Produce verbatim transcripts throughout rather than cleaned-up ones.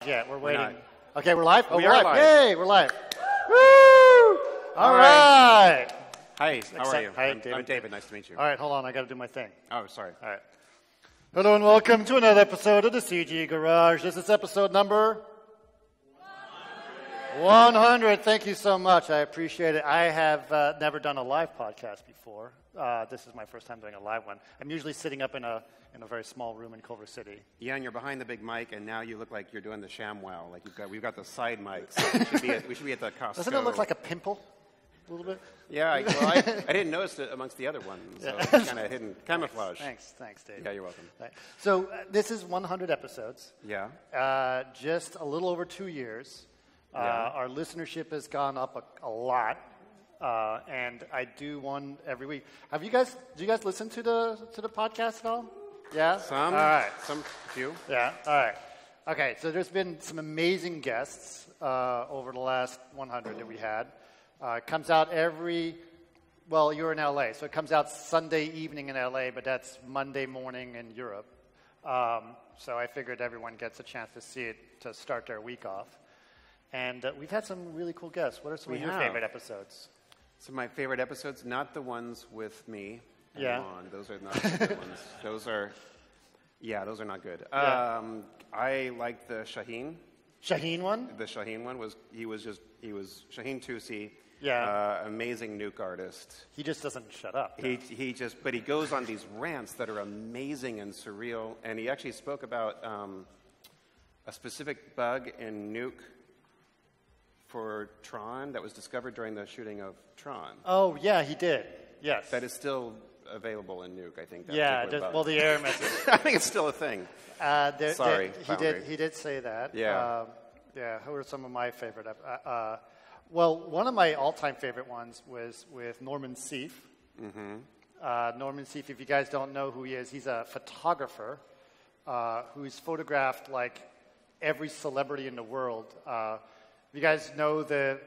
yet. We're waiting. We're okay, we're live? Oh, we we're are live. live. Yay, we're live. Woo! All, All right. right. Hi, how are you? Hi, I'm David. I'm David. Nice to meet you. All right, hold on. I got to do my thing. Oh, sorry. All right. Hello and welcome to another episode of the C G Garage. This is episode number one hundred. Thank you so much. I appreciate it. I have uh, never done a live podcast before. Uh, this is my first time doing a live one. I'm usually sitting up in a in a very small room in Culver City. Yeah, and you're behind the big mic, and now you look like you're doing the ShamWow. Like you've got, we've got the side mics. So we, should be at, we should be at the Costco. Doesn't it look like a pimple a little bit? Yeah, I, well, I, I didn't notice it amongst the other ones. So Yeah. it's kind of hidden. Camouflage. Thanks, thanks, Dave. Yeah, you're welcome. Right. So uh, this is one hundred episodes. Yeah. Uh, just a little over two years. Uh, Yeah. Our listenership has gone up a, a lot, uh, and I do one every week. Have you guys? Do you guys listen to the to the podcast at all? Yeah. Some. All right. Some. Few. Yeah. All right. Okay. So there's been some amazing guests uh, over the last one hundred that we had. Uh, it comes out every. Well, you're in L A, so it comes out Sunday evening in L A, but that's Monday morning in Europe. Um, so I figured everyone gets a chance to see it to start their week off. And uh, we've had some really cool guests. What are some We of your have. favorite episodes? Some of my favorite episodes, not the ones with me and Yeah. Lon. Those are not the good ones. Those are, yeah, those are not good. Yeah. Um, I like the Shaheen. Shaheen one? The Shaheen one was, he was just, he was, Shaheen Tusi, Yeah. uh, amazing nuke artist. He just doesn't shut up. He, he just, but he goes on these rants that are amazing and surreal, and he actually spoke about um, a specific bug in nuke for Tron that was discovered during the shooting of Tron. Oh, yeah, he did. Yes. That is still available in nuke, I think. That yeah, particular just, bug. well, the error message. I think it's still a thing. Uh, there, Sorry, there, he Foundry. did. He did say that. Yeah. Um, yeah. Who are some of my favorite? Uh, uh, well, one of my all-time favorite ones was with Norman Seeff. Mm-hmm. Uh, Norman Seeff. If you guys don't know who he is, he's a photographer uh, who's photographed like every celebrity in the world. Uh, you guys know the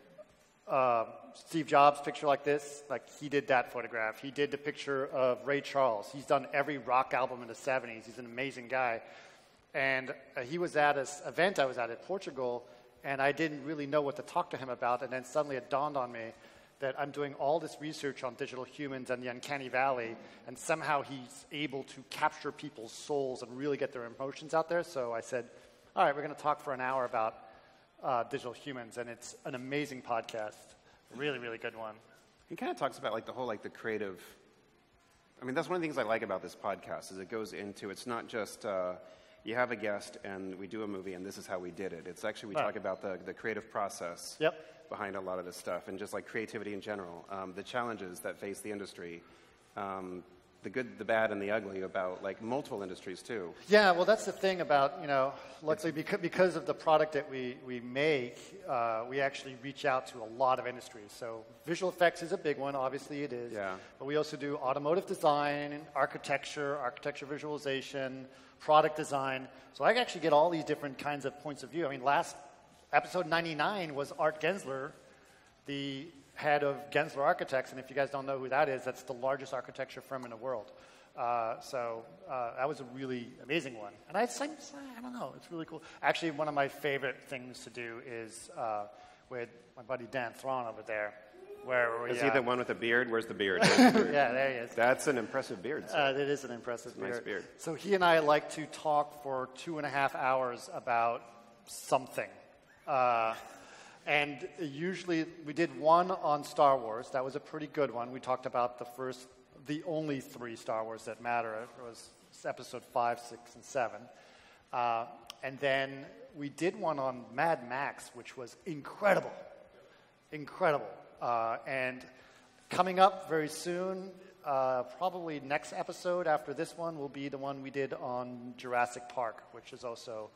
uh, Steve Jobs picture like this? Like he did that photograph. He did the picture of Ray Charles. He's done every rock album in the seventies. He's an amazing guy. And uh, he was at an event I was at in Portugal, and I didn't really know what to talk to him about. And then suddenly it dawned on me that I'm doing all this research on digital humans and the uncanny valley, and somehow he's able to capture people's souls and really get their emotions out there. So I said, all right, we're going to talk for an hour about uh, digital humans, and it's an amazing podcast. Really, really good one. He kind of talks about like the whole like the creative. I mean, that's one of the things I like about this podcast is it goes into. It's not just uh, you have a guest and we do a movie and this is how we did it. It's actually we Right. talk about the the creative process Yep. behind a lot of this stuff and just like creativity in general, um, the challenges that face the industry, um, the good, the bad, and the ugly about like multiple industries too. Yeah, well, that's the thing about, you know, luckily because, because of the product that we, we make, uh, we actually reach out to a lot of industries. So visual effects is a big one, obviously it is. Yeah. But we also do automotive design, architecture, architecture visualization, product design. So I actually get all these different kinds of points of view. I mean, last episode ninety-nine was Art Gensler, the head of Gensler Architects, and if you guys don't know who that is, that's the largest architecture firm in the world. Uh, so uh, that was a really amazing one. And I, I don't know, it's really cool. Actually, one of my favorite things to do is uh, with my buddy Dan Thrawn over there, where we... Is he uh, the one with the beard? Where's the beard? Where's the beard? yeah, there he is. That's an impressive beard. Uh, it is an impressive It's a beard. nice beard. So he and I like to talk for two and a half hours about something. Uh, And usually we did one on Star Wars. That was a pretty good one. We talked about the first, the only three Star Wars that matter. It was episode five, six, and seven. Uh, and then we did one on Mad Max, which was incredible. Incredible. Uh, and coming up very soon, uh, probably next episode after this one will be the one we did on Jurassic Park, which is also...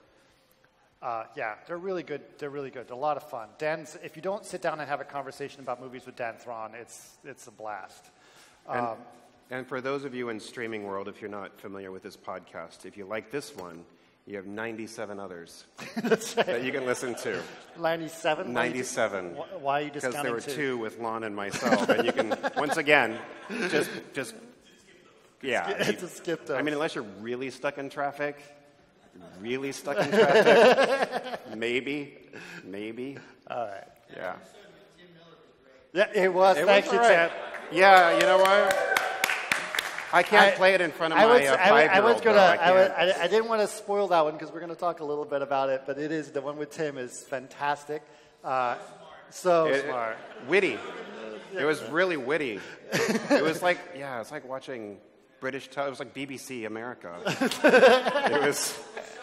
Uh, yeah, they're really good. They're really good. They're a lot of fun. Dan's, if you don't sit down and have a conversation about movies with Dan Thrawn, it's it's a blast. And, Um, and for those of you in streaming world, if you're not familiar with this podcast, if you like this one, you have ninety-seven others That's right. that you can listen to. ninety-seven? ninety-seven. Why, why are you Because discounting there were two? two with Lon and myself, and you can once again just just yeah. It's a skip though. I mean, unless you're really stuck in traffic, really stuck in traffic? Maybe. Maybe. All right. Yeah. Yeah, it was. It Thank was you, all right. Chad. Yeah, you know what? I can't I, play it in front of I my was, uh, I, five-year-old. I was gonna. though. I, I, was, can't. I, I didn't want to spoil that one because we're going to talk a little bit about it. But it is the one with Tim is fantastic. Uh, so It- smart. Witty. It was really witty. It was like, yeah, it's like watching British television. It was like B B C America. It was.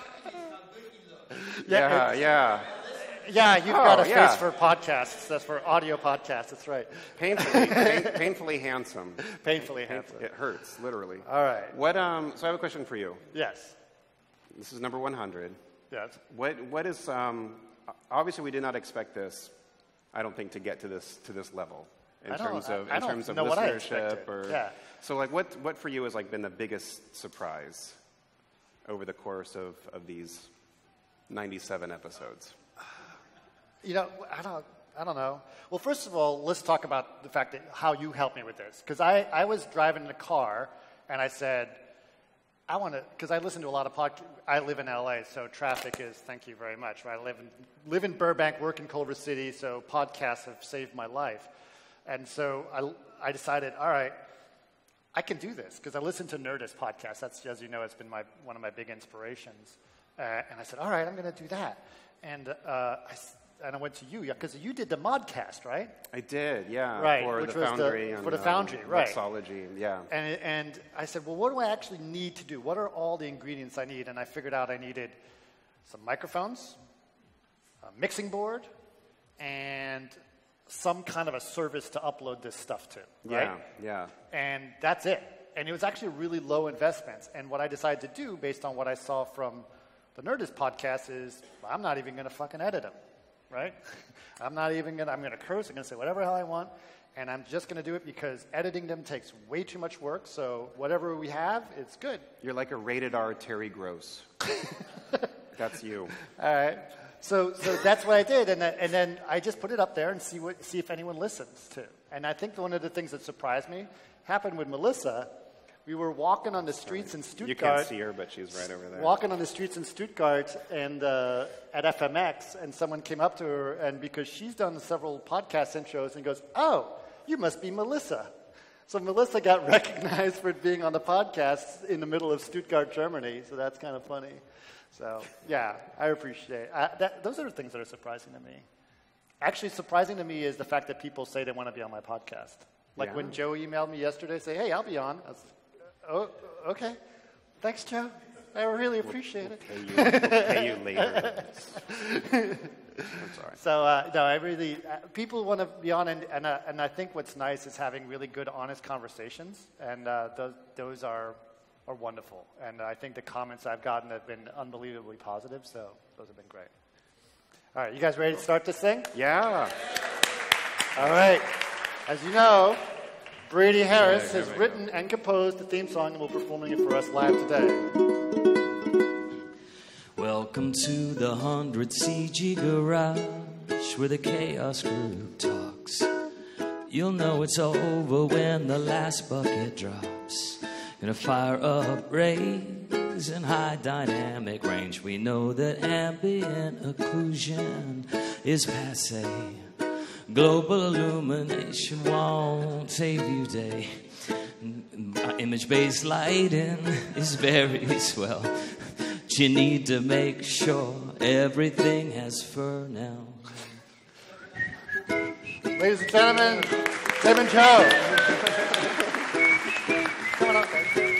Yeah, yeah. Yeah, you've Oh, got a yeah. face for podcasts. That's for audio podcasts. That's right. Painfully, pain, painfully handsome. Painfully handsome. It hurts, literally. All right. What? Um. So I have a question for you. Yes. This is number one hundred. Yes. What? What is? Um. Obviously, we did not expect this. I don't think to get to this to this level in I don't- terms of I- I in don't terms of know what I listenership expected. or. Yeah. So, like, what what for you has like been the biggest surprise over the course of of these ninety-seven episodes? You know, I don't, I don't know. Well, first of all, let's talk about the fact that how you helped me with this. Because I, I was driving in a car, and I said, I want to, because I listen to a lot of podcasts. I live in L A, so traffic is, thank you very much. Right? I live in, live in Burbank, work in Culver City, so podcasts have saved my life. And so I, I decided, all right, I can do this, because I listen to Nerdist podcasts. That's, as you know, it's been my, one of my big inspirations. Uh, and I said, all right, I'm going to do that. And uh, I And I went to you, because you did the Modcast, right? I did, yeah. Right, For which the was Foundry. the, and, for the um, Foundry, right. Mixology, yeah. And, and I said, well, what do I actually need to do? What are all the ingredients I need? And I figured out I needed some microphones, a mixing board, and some kind of a service to upload this stuff to, right? Yeah, yeah. And that's it. And it was actually really low investments. And what I decided to do, based on what I saw from the Nerdist podcast, is I'm not even going to fucking edit them. Right? I'm not even going to, I'm going to curse, I'm going to say whatever the hell I want, and I'm just going to do it because editing them takes way too much work, so whatever we have, it's good. You're like a rated R Terry Gross. That's you. All right. So so that's what I did, and then, and then I just put it up there and see what see if anyone listens to. And I think one of the things that surprised me happened with Melissa. We were walking on the streets in Stuttgart. You can't see her, but she's right over there. Walking on the streets in Stuttgart and uh, at F M X, and someone came up to her, and because she's done several podcast intros, and goes, "Oh, you must be Melissa." So Melissa got recognized for being on the podcast in the middle of Stuttgart, Germany. So that's kind of funny. So yeah, I appreciate I, that. Those are the things that are surprising to me. Actually, surprising to me is the fact that people say they want to be on my podcast. Like Yeah. when Joe emailed me yesterday, say, "Hey, I'll be on." I was, oh, okay. Thanks, Joe. I really appreciate it. Pay you, we'll pay you later. I'm sorry. So, uh, no, I really, uh, people want to be on, and, and, uh, and I think what's nice is having really good, honest conversations, and uh, those, those are, are wonderful. And I think the comments I've gotten have been unbelievably positive, so those have been great. All right, you guys ready to start this thing? Yeah. All right. As you know, Brady Harris Yeah, has there we written and composed the theme song and will be performing it for us live today. Welcome to the one hundred C G garage where the chaos group talks. You'll know it's over when the last bucket drops. Gonna fire up rays and high dynamic range. We know that ambient occlusion is passe. Global illumination won't save you day. Image-based lighting is very swell. You need to make sure everything has fur now. Ladies and gentlemen, Tim and Joe. Come on up, guys.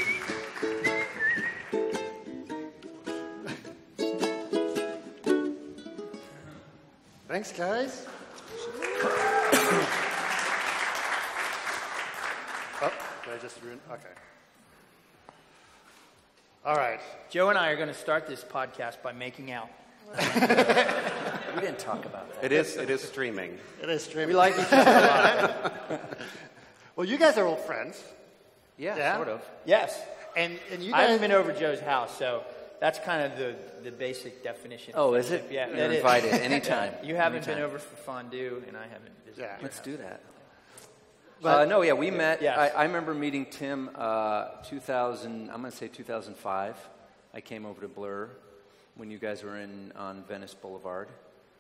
Thanks, guys. Oh, did I just ruin? Okay. All right. Joe and I are going to start this podcast by making out. We didn't talk about that. It is, it is streaming. It is streaming. We like each other a lot. Well, you guys are old friends. Yeah, Yeah? sort of. Yes. And, and you I guys... haven't been over Joe's house, so that's kind of the, the basic definition. of Oh, is friendship. it? Yeah, You're that is. invited anytime. You haven't Anytime. been over for fondue, and I haven't visited. Yeah. your Let's house. do that. But- uh, no, yeah, we met. Yes. I, I remember meeting Tim uh, two thousand, I'm going to say two thousand five. I came over to Blur. when you guys were in on Venice Boulevard,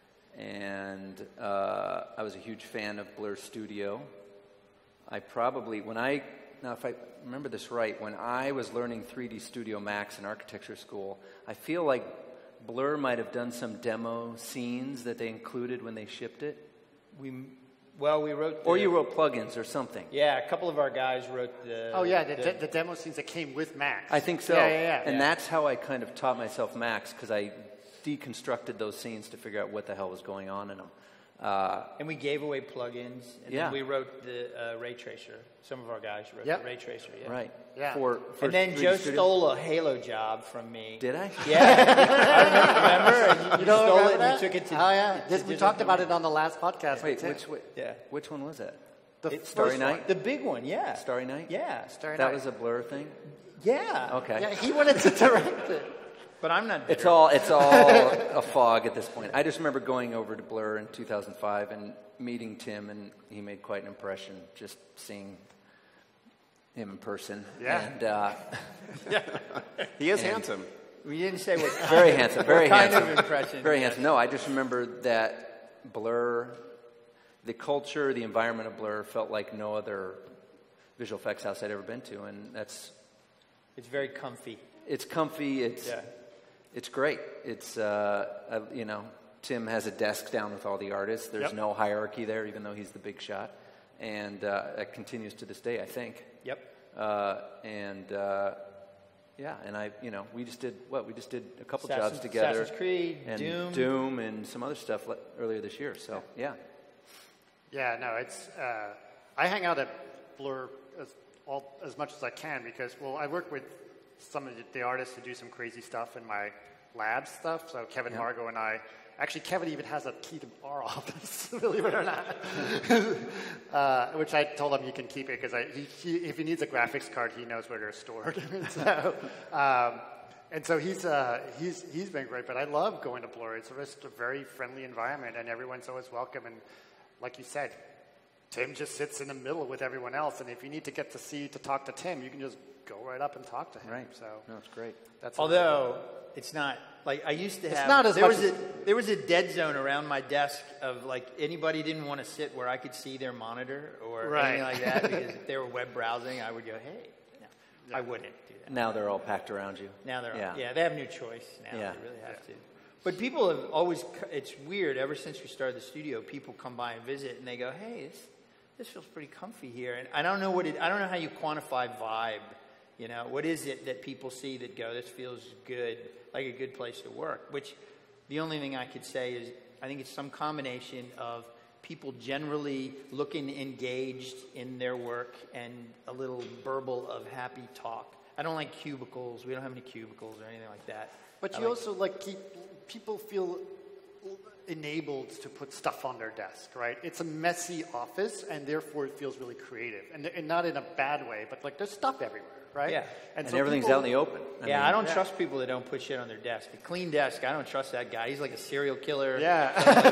and uh, I was a huge fan of Blur Studio. I probably, when I, now if I remember this right, when I was learning three D Studio Max in architecture school, I feel like Blur might have done some demo scenes that they included when they shipped it. We, well, we wrote... The, or you wrote plugins or something. Yeah, a couple of our guys wrote the... Oh, yeah, the, the, de- the demo scenes that came with Max. I think so. Yeah, yeah, yeah. And yeah. that's how I kind of taught myself Max, because I deconstructed those scenes to figure out what the hell was going on in them. Uh, and we gave away plugins, and yeah. then we wrote the uh, ray tracer. Some of our guys wrote yep. the ray tracer, yeah. Right. Yeah. For, for and then three D Joe Studio. stole a Halo job from me. Did I? Yeah. I remember. And you, You you don't stole remember it that? and you took it to... Oh, yeah. to This, we digital talked about domain. it on the last podcast. Wait, with which, Tim. which, Yeah. which one was that? The It- Starry first Night? one. The big one, yeah. Starry Night? Yeah. Starry That Night. was a Blur thing? Yeah. Okay. Yeah, he wanted to direct it. But I'm not... It's bitter. all it's all a fog at this point. I just remember going over to Blur in two thousand five and meeting Tim, and he made quite an impression just seeing him in person. Yeah. And uh, He is And- handsome. We didn't say what very handsome, very kind handsome. of impression. Very handsome. No, I just remember that Blur, the culture, the environment of Blur felt like no other visual effects house I'd ever been to, and that's It's very comfy. it's comfy. It's Yeah. it's great. It's uh, uh, you know, Tim has a desk down with all the artists. There's Yep. no hierarchy there, even though he's the big shot, and uh, it continues to this day, I think. Yep. Uh, and uh, yeah, and I, you know, we just did what we just did a couple jobs Assassin's- together. Assassin's Creed, and Doom. Doom, and some other stuff le- earlier this year. So yeah, Yeah, no, it's. Uh, I hang out at Blur as, all, as much as I can because, well, I work with some of the, the artists who do some crazy stuff in my lab stuff. So Kevin Yeah. Margot and I. Actually, Kevin even has a key to our office, believe it or not. uh, which I told him he can keep it because he, he, if he needs a graphics card, he knows where they're stored. so, um, and so he's uh, he's he's been great. But I love going to Blur. It's just a very friendly environment, and everyone's always welcome. And like you said, Tim just sits in the middle with everyone else. And if you need to get to see to talk to Tim, you can just go right up and talk to him. right. So No, it's great. that's Although it's not like I used to It's have. not as there much was as- a there was a dead zone around my desk of like anybody didn't want to sit where I could see their monitor or Right. anything like that because if they were web browsing, I would go, hey, no, I wouldn't do that. Now they're all packed around you. Now they're yeah. yeah, they have no choice now. Yeah. They really have to. But people have always. It's weird. Ever since we started the studio, people come by and visit, and they go, "Hey, this this feels pretty comfy here." And I don't know what it. I don't know how you quantify vibe. You know, what is it that people see that go, "This feels good, like a good place to work"? Which, the only thing I could say is, I think it's some combination of people generally looking engaged in their work and a little burble of happy talk. I don't like cubicles. We don't have any cubicles or anything like that. But I you like- also like keep people feel enabled to put stuff on their desk, right? It's a messy office, and therefore it feels really creative, and, and not in a bad way, but like there's stuff everywhere, right? Yeah. And so everything's people- out in the open. I yeah, mean, I don't yeah. trust people that don't put shit on their desk. A clean desk, I don't trust that guy. He's like a serial killer. Yeah.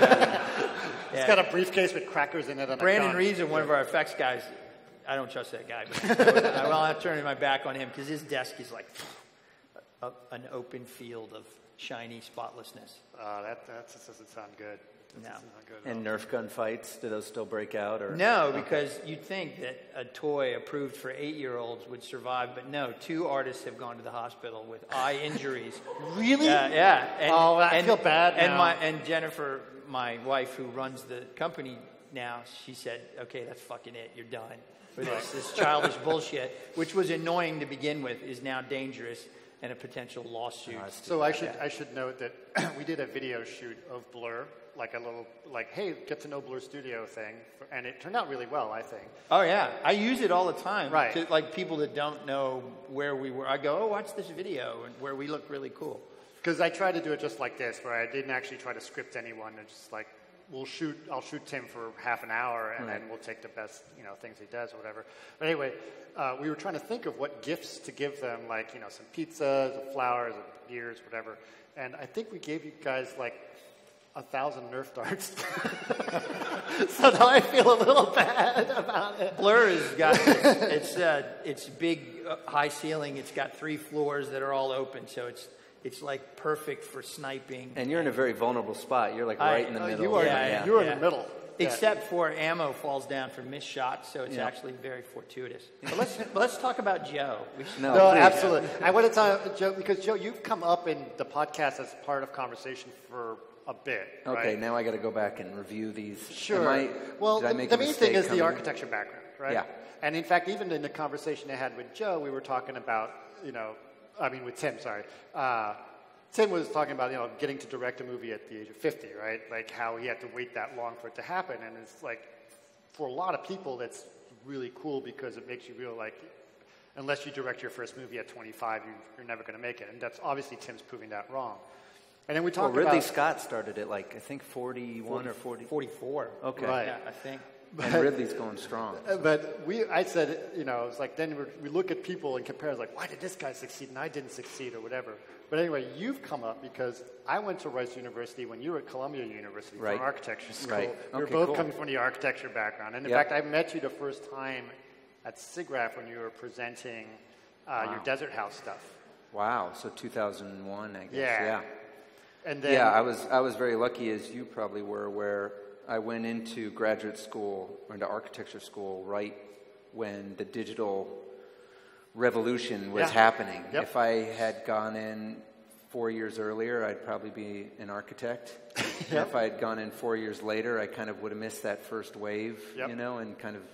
Yeah. It's got a briefcase with crackers in it. And Brandon a gun. Reeves, one of our effects guys. I don't trust that guy. But I, well, I'm turning my back on him because his desk is like a, an open field of shiny spotlessness. Oh, that that just doesn't sound good. That No. doesn't sound good at And all. Nerf gun fights, do those still break out? Or No, because you'd think that a toy approved for eight-year-olds would survive, but no. Two artists have gone to the hospital with eye injuries. Really? Yeah, yeah. And, Oh, I and, feel bad And now. my and Jennifer, my wife, who runs the company now, she said, "Okay, that's fucking it. You're done with this. This childish bullshit, which was annoying to begin with, is now dangerous and a potential lawsuit." So I should I should note that we did a video shoot of Blur, like a little like hey, get to know Blur Studio thing, and it turned out really well, I think. Oh yeah, I use it all the time. Right. To, like people that don't know where we were, I go, "Oh, watch this video," and where we look really cool. Because I tried to do it just like this, where I didn't actually try to script anyone. It's just like, we'll shoot, I'll shoot Tim for half an hour, and then we'll take the best, you know, things he does or whatever. But anyway, uh, we were trying to think of what gifts to give them, like, you know, some pizzas, flowers, beers, whatever. And I think we gave you guys like a thousand Nerf darts. So now I feel a little bad about it. Blur has got it's uh, it's big uh, high ceiling. It's got three floors that are all open, so it's it's like perfect for sniping. And you're in a very vulnerable spot. You're like I- right in the Uh, middle. you are, Yeah, yeah, you are yeah. in the middle. Yeah. Except for ammo falls down from missed shots, so it's Yeah. actually very fortuitous. But let's but let's talk about Joe. We should- No, No, please. absolutely. I want to tell Joe, because Joe, you've come up in the podcast as part of conversation for a bit. Okay, right? now I got to go back and review these. Sure. Am I, well, did I the, make the a main mistake thing is the coming in? architecture background, right? Yeah. And in fact, even in the conversation I had with Joe, we were talking about, you know, I mean with Tim, sorry. Uh, Tim was talking about, you know, getting to direct a movie at the age of fifty, right? Like how he had to wait that long for it to happen. And it's like, for a lot of people, that's really cool because it makes you feel like, unless you direct your first movie at twenty-five, you, you're never going to make it. And that's obviously Tim's proving that wrong. And then we Well, talked Ridley about... Scott started at like, I think forty-one or forty. forty-four. Okay. Right. Yeah, I think. And Ridley's going strong. Uh, But we, I said, you know, it's like then we're, we look at people and compare, like, why did this guy succeed and I didn't succeed or whatever. But anyway, you've come up because I went to Rice University when you were at Columbia University Right. for architecture school. Right. We were Okay, both cool. coming from the architecture background. And in Yep. fact, I met you the first time at SIGGRAPH when you were presenting uh, your Desert House stuff. Wow. So two thousand one, I guess. Yeah. Yeah. And then, Yeah, I was I was very lucky, as you probably were, where I went into graduate school or into architecture school right when the digital revolution was Yeah. happening. Yep. If I had gone in four years earlier, I'd probably be an architect. And if I had gone in four years later, I kind of would have missed that first wave, Yep. you know, and kind of.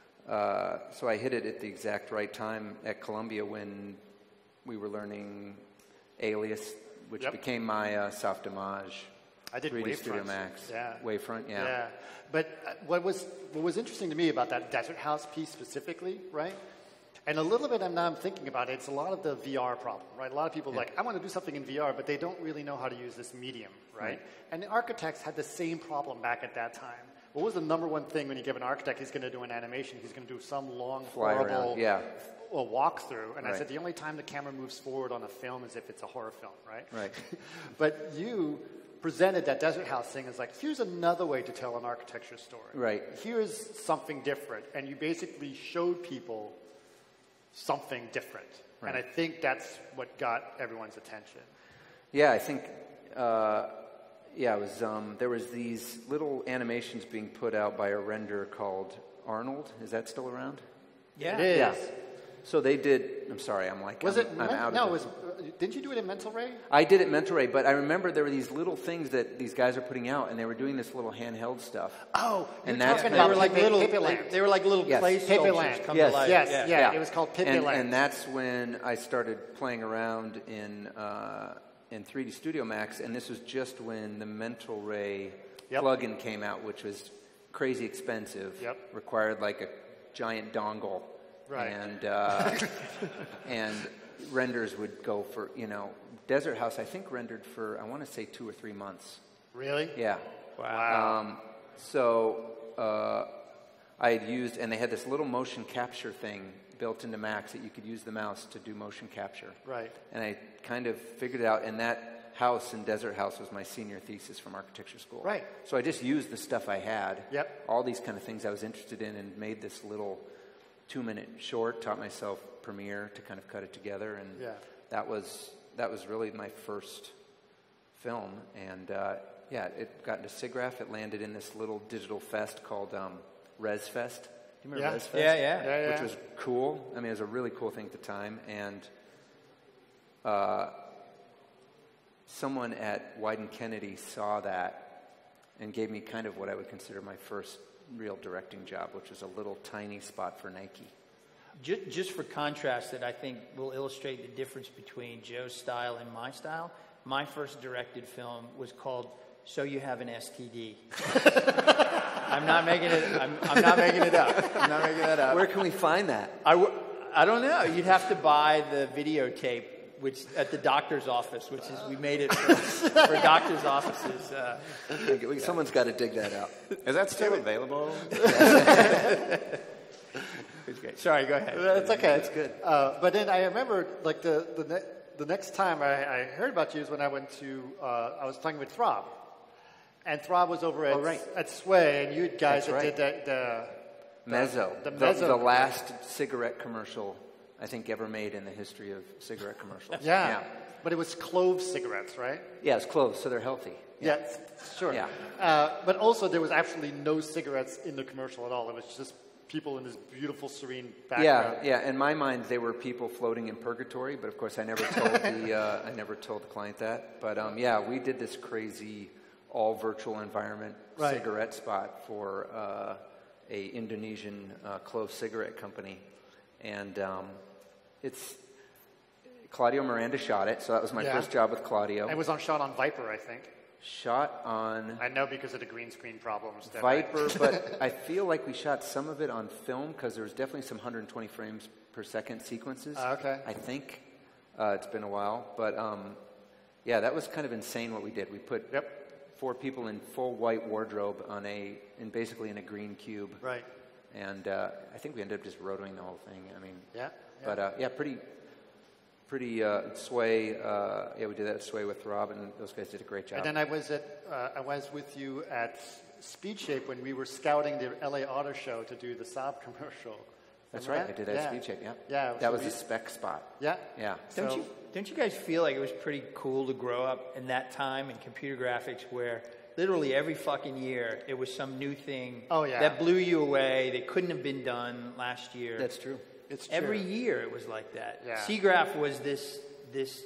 Uh, so I hit it at the exact right time at Columbia when we were learning Alias, which Yep. became my uh, soft image. I did three D Studio Wavefronts. Max. Yeah. Wavefront, yeah. Yeah, but uh, what was what was interesting to me about that Desert House piece specifically, right? And a little bit, I'm now I'm thinking about it. It's a lot of the V R problem, right? A lot of people are like, I want to do something in V R, but they don't really know how to use this medium, right? Right. And the architects had the same problem back at that time. What was the number one thing when you give an architect? He's going to do an animation. He's going to do some long, Fly around, horrible yeah. a walkthrough. And I Right. said the only time the camera moves forward on a film is if it's a horror film, right? Right. But you presented that Desert House thing as like, here's another way to tell an architecture story. Right. Here's something different. And you basically showed people something different. Right. And I think that's what got everyone's attention. Yeah, I think, uh, yeah, it was, um, there was these little animations being put out by a renderer called Arnold. Is that still around? Yeah. It is. Yeah. So they did, I'm sorry, I'm like, Was I'm, it? I'm Men- out no, of it it. was. uh, Didn't you do it in Mental Ray? I did it Mental Ray, but I remember there were these little things that these guys are putting out, and they were doing this little handheld stuff. Oh, And you're that's talking when- about They were like Pepe- little. Pepe They, Land. they were like little Yes. clay Pepe sculptures Land. come Yes. to life. Yes, yeah. yeah. It was called Pepe and, Land. and that's when I started playing around in uh, in three D Studio Max, and this was just when the Mental Ray Yep. plugin came out, which was crazy expensive. Yep. Required like a giant dongle. Right. And uh, and renders would go for, you know, Desert House, I think rendered for, I want to say two or three months. Really? Yeah. Wow. Um, so uh, I had used, and they had this little motion capture thing built into Max that you could use the mouse to do motion capture. Right. And I kind of figured it out, and that house in Desert House was my senior thesis from architecture school. Right. So I just used the stuff I had, Yep. all these kind of things I was interested in, and made this little two-minute short, taught myself Premiere to kind of cut it together, and Yeah. that was that was really my first film. And uh, yeah, it got into SIGGRAPH. It landed in this little digital fest called um, Res Fest. Do you remember Yeah. Res Fest? Yeah, yeah. Yeah, yeah. Which was cool. I mean, it was a really cool thing at the time. And uh, someone at Wyden Kennedy saw that and gave me kind of what I would consider my first real directing job, which was a little tiny spot for Nike. Just, just for contrast, that I think will illustrate the difference between Joe's style and my style. My first directed film was called "So You Have an S T D." I'm not making it. I'm, I'm not making it up. I'm not making that up. Where can we find that? I, w- I don't know. You'd have to buy the videotape, which at the doctor's office, which is we made it for, for doctors' offices. Uh, Okay, someone's got to dig that out. Is that still available? it's great. Sorry, go ahead. It's okay. It's good. Uh, but then I remember, like the the, ne- the next time I, I heard about you is when I went to uh, I was talking with Throb, and Throb was over at Oh, right. at Sway, and you guys That's that right. did that the Mezzo, the the, Mezzo- the last cigarette commercial I think ever made in the history of cigarette commercials. Yeah. But it was clove cigarettes, right? Yeah, it's clove, so they're healthy. Yeah, sure. Yeah. Uh, but also, there was actually no cigarettes in the commercial at all. It was just people in this beautiful, serene background. Yeah, yeah. In my mind, they were people floating in purgatory. But of course, I never told the uh, I never told the client that. But um, yeah, we did this crazy all virtual environment Right. cigarette spot for uh, a Indonesian uh, clove cigarette company, and um, it's Claudio Miranda shot it. So that was my Yeah. first job with Claudio. It was on shot on Viper, I think. Shot on I know because of the green screen problems. that Viper, but I feel like we shot some of it on film because there was definitely some one hundred twenty frames per second sequences. Uh, okay. I think uh, it's been a while, but um, yeah, that was kind of insane what we did. We put Yep. four people in full white wardrobe on a, in basically in a green cube, Right. and uh, I think we ended up just rotoing the whole thing. I mean, Yeah. but uh, yeah, pretty. Pretty uh, Sway, uh, yeah, we did that at Sway with Rob, and those guys did a great job. And then I was at uh, I was with you at Speed Shape when we were scouting the L A Auto Show to do the Saab commercial. That's Remember right, that? I did that yeah. at Speed Shape, yeah. Yeah. That so was we- a spec spot. Yeah. Yeah. Don't So- you don't you guys feel like it was pretty cool to grow up in that time in computer graphics where literally every fucking year it was some new thing Oh, yeah. that blew you away that couldn't have been done last year? That's true. It's true. Every year it was like that. Yeah. SeaGraph was this this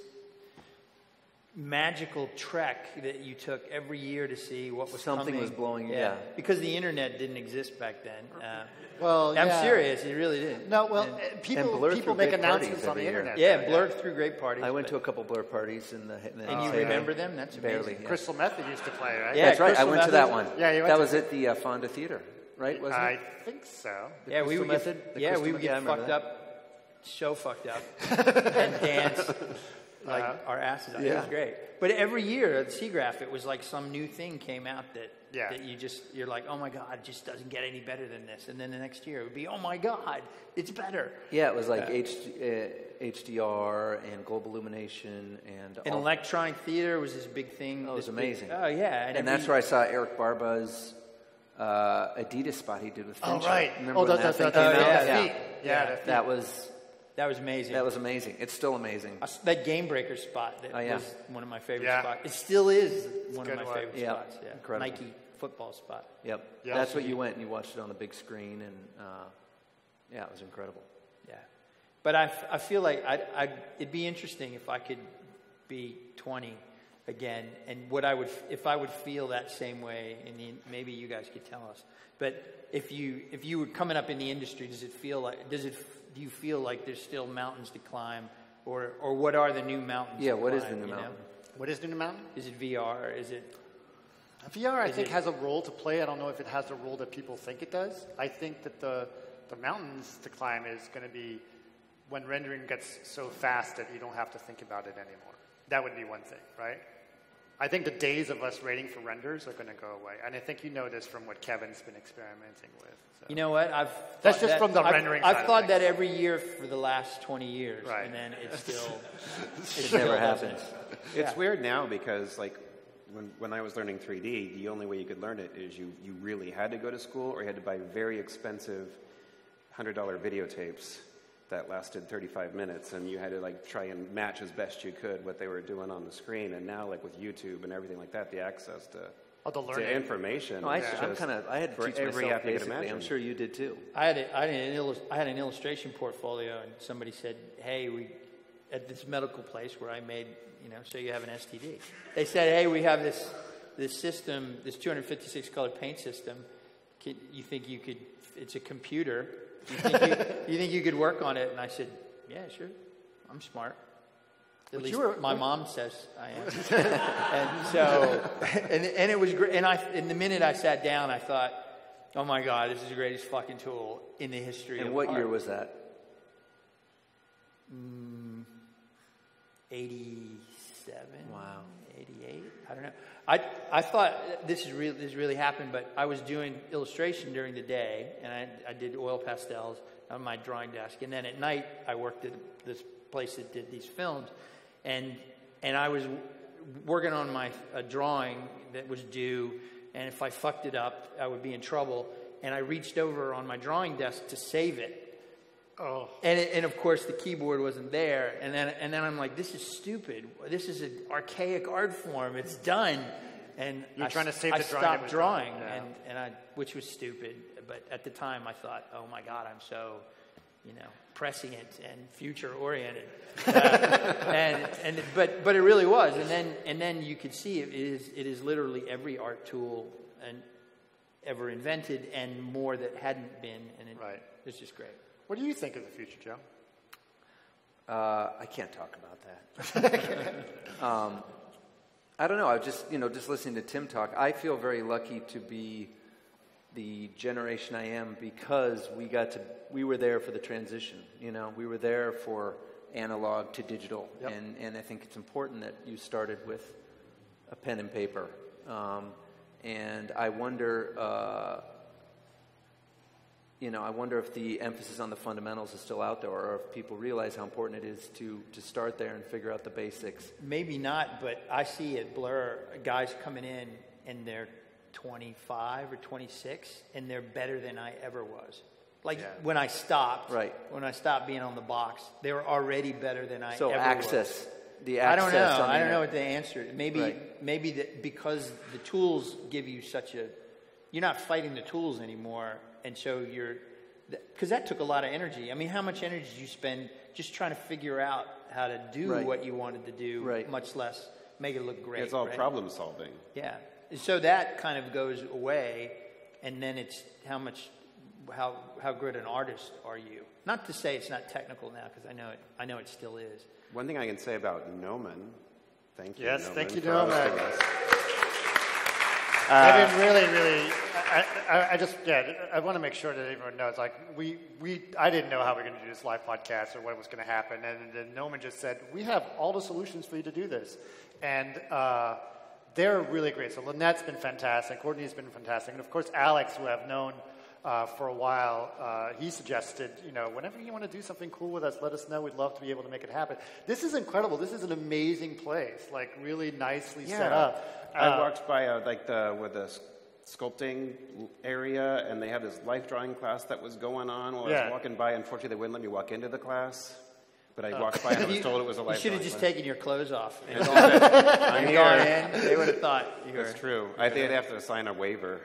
magical trek that you took every year to see what was Something coming. was blowing you- yeah. Because the internet didn't exist back then. Uh, Well, I'm yeah. serious, it really didn't. No, well, And- uh, people Blur people threw make great announcements parties on the every year. internet. yeah, now, blurred through great parties. I went but- to a couple Blur parties in the. In the And you San- remember them? That's amazing. Barely. Yeah. Crystal Method used to play, right? Yeah, That's right. I Crystal went to that Method. one. Yeah, you went that to- was at the uh, Fonda Theater, right? Wasn't I it? think so. Yeah, we Crystal would Method? get, The yeah, Crystal we would Method? Yeah, I get remember fucked up, so fucked up, and dance like Uh-huh. our asses off. It Yeah. was great. But every year at SeaGraph, it was like some new thing came out that Yeah. that you just you're like, oh my god, it just doesn't get any better than this. And then the next year it would be, oh my god, it's better. Yeah, it was like H, uh, H D R and global illumination and. And all- electronic theater was this big thing. Oh, it was this big- amazing. oh yeah, and every- that's where I saw Eric Barba's uh, Adidas spot he did with Oh, Fincher. right. Remember Oh, when the- that the- thing the- came the- out? the Yeah. feet. Yeah, Yeah. the feet. That was that was amazing. that was amazing. It's still amazing. Uh, that Game Breaker spot that Oh, yeah. was one of my favorite Yeah. spots. It still is one of good my one. favorite Yeah. spots. Yeah, Incredible. Nike football spot. Yep. Yeah. That's what you went and you watched it on the big screen, and uh, yeah, it was incredible. Yeah, but I, I feel like I'd, I'd, it'd be interesting if I could be twenty again, and what I would if I would feel that same way. And the, maybe you guys could tell us. But if you if you were coming up in the industry, does it feel like does it do you feel like there's still mountains to climb, or or what are the new mountains? Yeah, to what is climb, the new you know? mountain? What is New Mountain? Is it V R? Is it V R, I Is think, it- has a role to play. I don't know if it has the role that people think it does. I think that the the mountains to climb is going to be when rendering gets so fast that you don't have to think about it anymore. That would be one thing, right? I think the days of us waiting for renders are going to go away. And I think you know this from what Kevin's been experimenting with. So. You know what? I've That's thought just that- from the I've, rendering I've side of thought things. that every year for the last twenty years, Right. and then it still It never happens. It's Yeah. weird now because, like, when, when I was learning three D, the only way you could learn it is you, you really had to go to school or you had to buy very expensive one hundred dollar videotapes that lasted thirty-five minutes, and you had to, like, try and match as best you could what they were doing on the screen. And now, like, with YouTube and everything like that, the access to, Oh, the to learning. information No, I, is I'm just kind of. I had to for teach every myself app you could basically. I'm imagine. sure you did too. I had, a, I, had an illus- I had an illustration portfolio, and somebody said, "Hey, we at this medical place where I made, you know, so you have an S T D." They said, "Hey, we have this this system, this two hundred fifty-six color paint system. Can, you think you could? It's a computer. You think you, you think you could work on it?" And I said, "Yeah, sure. I'm smart." At But least you were- my mom says I am. And so, and, and it was great. And I, in the minute I sat down, I thought, "Oh my God, this is the greatest fucking tool in the history And of what art." year was that? eighty-seven Wow. eighty-eight I don't know. I, I thought this is real. This really happened, but I was doing illustration during the day, and I, I did oil pastels on my drawing desk, and then at night I worked at this place that did these films, and and I was working on my a drawing that was due, and if I fucked it up, I would be in trouble. And I reached over on my drawing desk to save it, Oh. And, it, and of course, the keyboard wasn't there. And then, and then I'm like, this is stupid. This is an archaic art form. It's done. And You're I, trying to save I the drawing that stopped was drawing, done. Yeah. and, and I, which was stupid. But at the time, I thought, oh my God, I'm so, you know, prescient and future oriented. Uh, and and but but it really was. And then and then you could see it is it is literally every art tool and ever invented, and more that hadn't been. And it, Right. it's just great. What do you think of the future, Joe? Uh, I can't talk about that. um, I don't know. I just, you know, just listening to Tim talk, I feel very lucky to be the generation I am because we got to, we were there for the transition. You know, we were there for analog to digital, Yep. and and I think it's important that you started with a pen and paper. Um, and I wonder. Uh, You know, I wonder if the emphasis on the fundamentals is still out there, or if people realize how important it is to, to start there and figure out the basics. Maybe not, but I see at Blur guys coming in and they're twenty-five or twenty-six, and they're better than I ever was. Like Yeah. when I stopped, Right. when I stopped being on the box, they were already better than I So ever access, was. the I access. don't know. on the I don't know internet. what the answer is. Maybe, Right. maybe that because the tools give you such a, you're not fighting the tools anymore, and so you're, because that took a lot of energy. I mean, how much energy did you spend just trying to figure out how to do Right. what you wanted to do, Right. much less make it look great? It's all right? problem solving. Yeah. So that kind of goes away, and then it's how much, how how good an artist are you? Not to say it's not technical now, because I know it. I know it still is. One thing I can say about Gnomon, thank you, Yes, Gnomon, thank you, for Gnomon. hosting us. I mean, really, really, I, I, I just, yeah, I want to make sure that everyone knows, like, we, we, I didn't know how we were going to do this live podcast or what was going to happen, and then Noman just said, we have all the solutions for you to do this, and uh, they're really great. So Lynette's been fantastic, Courtney's been fantastic, and of course Alex, who I've known uh, for a while, uh, he suggested, you know, whenever you want to do something cool with us, let us know. We'd love to be able to make it happen. This is incredible. This is an amazing place, like really nicely set up. I Uh, walked by uh, like the with the sculpting area, and they had this life drawing class that was going on while I Yeah. was walking by. Unfortunately, they wouldn't let me walk into the class, but I walked by and I was You- told it was a You life should drawing have just class. taken your clothes off and I'm gone, gone here. in. They would have thought you were. That's true. I think I'd have to sign a waiver.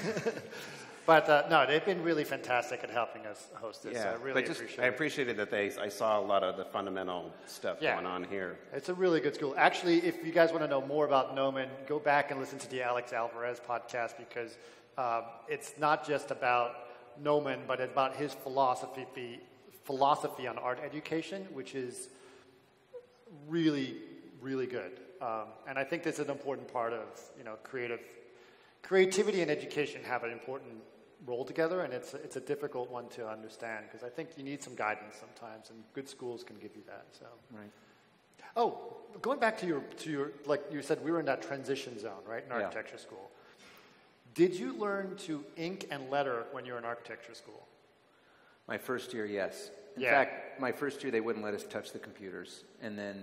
But uh, no, they've been really fantastic at helping us host this. Yeah, so I really but just appreciate I it. appreciated that they. I saw a lot of the fundamental stuff Yeah. going on here. It's a really good school. Actually, if you guys want to know more about Gnomon, go back and listen to the Alex Alvarez podcast because uh, it's not just about Gnomon, but it's about his philosophy philosophy on art education, which is really, really good. Um, and I think this is an important part of you know creative creativity and education have an important role together, and it's it's a difficult one to understand because I think you need some guidance sometimes, and good schools can give you that. So. Right. Oh, going back to your to your like you said, we were in that transition zone, right, in Yeah. architecture school. Did you learn to ink and letter when you were in architecture school? My first year, yes. In Yeah. fact, my first year they wouldn't let us touch the computers, and then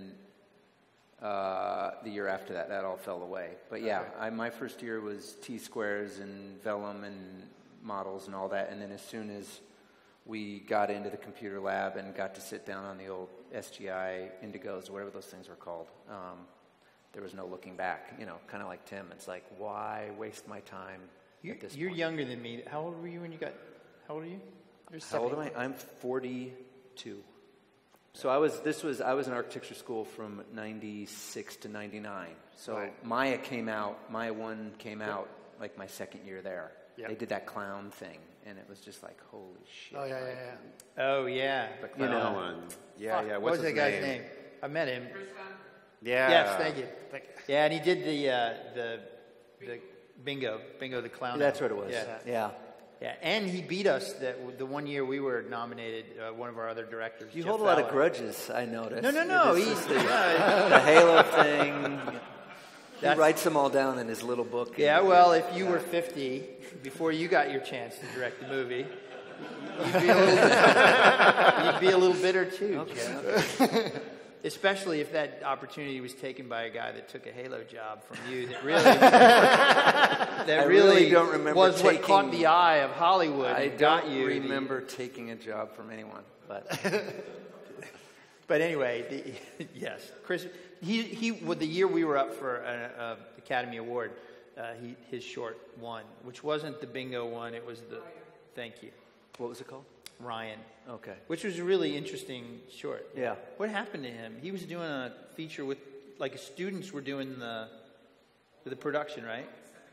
uh, the year after that, that all fell away. But yeah, Okay. I, my first year was T-squares and vellum and models and all that, and then as soon as we got into the computer lab and got to sit down on the old S G I Indigos, whatever those things were called, um, there was no looking back. You know, kind of like Tim. It's like, why waste my time You're, at this you're point? younger than me. How old were you when you got? How old are you? You're How old am I? I'm forty-two. So I was. This was. I was in architecture school from ninety-six to ninety-nine. So Right. Maya came out. Maya one came out like my second year there. Yep. They did that clown thing, and it was just like, holy shit! Oh yeah, like, yeah, yeah. Oh yeah. The You know. clown one. Yeah, Fuck, yeah. what What's was his that guy's name? name? I met him. Yeah. Yes, thank you. Thank you. Yeah, and he did the uh, the the bingo, bingo the clown. That's what it was. Yeah, Yeah. yeah, and he beat us that the one year we were nominated. Uh, one of our other directors. You Jeff hold a lot of Fowler. grudges, I noticed. No, no, no. This He's is the, yeah, the Halo thing. He That's- writes them all down in his little book. yeah. Well, if you were fifty before you got your chance to direct the movie, you'd be a little, you'd be a little bitter too. Okay, Jeff. okay. Especially if that opportunity was taken by a guy that took a Halo job from you that really that I really, really don't remember was what taking- caught the eye of Hollywood I and got don't you. the- remember taking a job from anyone, but But anyway, the, yes, Chris. He he. With the year we were up for an uh, Academy Award, uh, he his short won, which wasn't the bingo one. It was the. Thank you, what was it called? Ryan. Okay. Which was a really interesting short. Yeah. What happened to him? He was doing a feature with, like, students were doing the the production, right?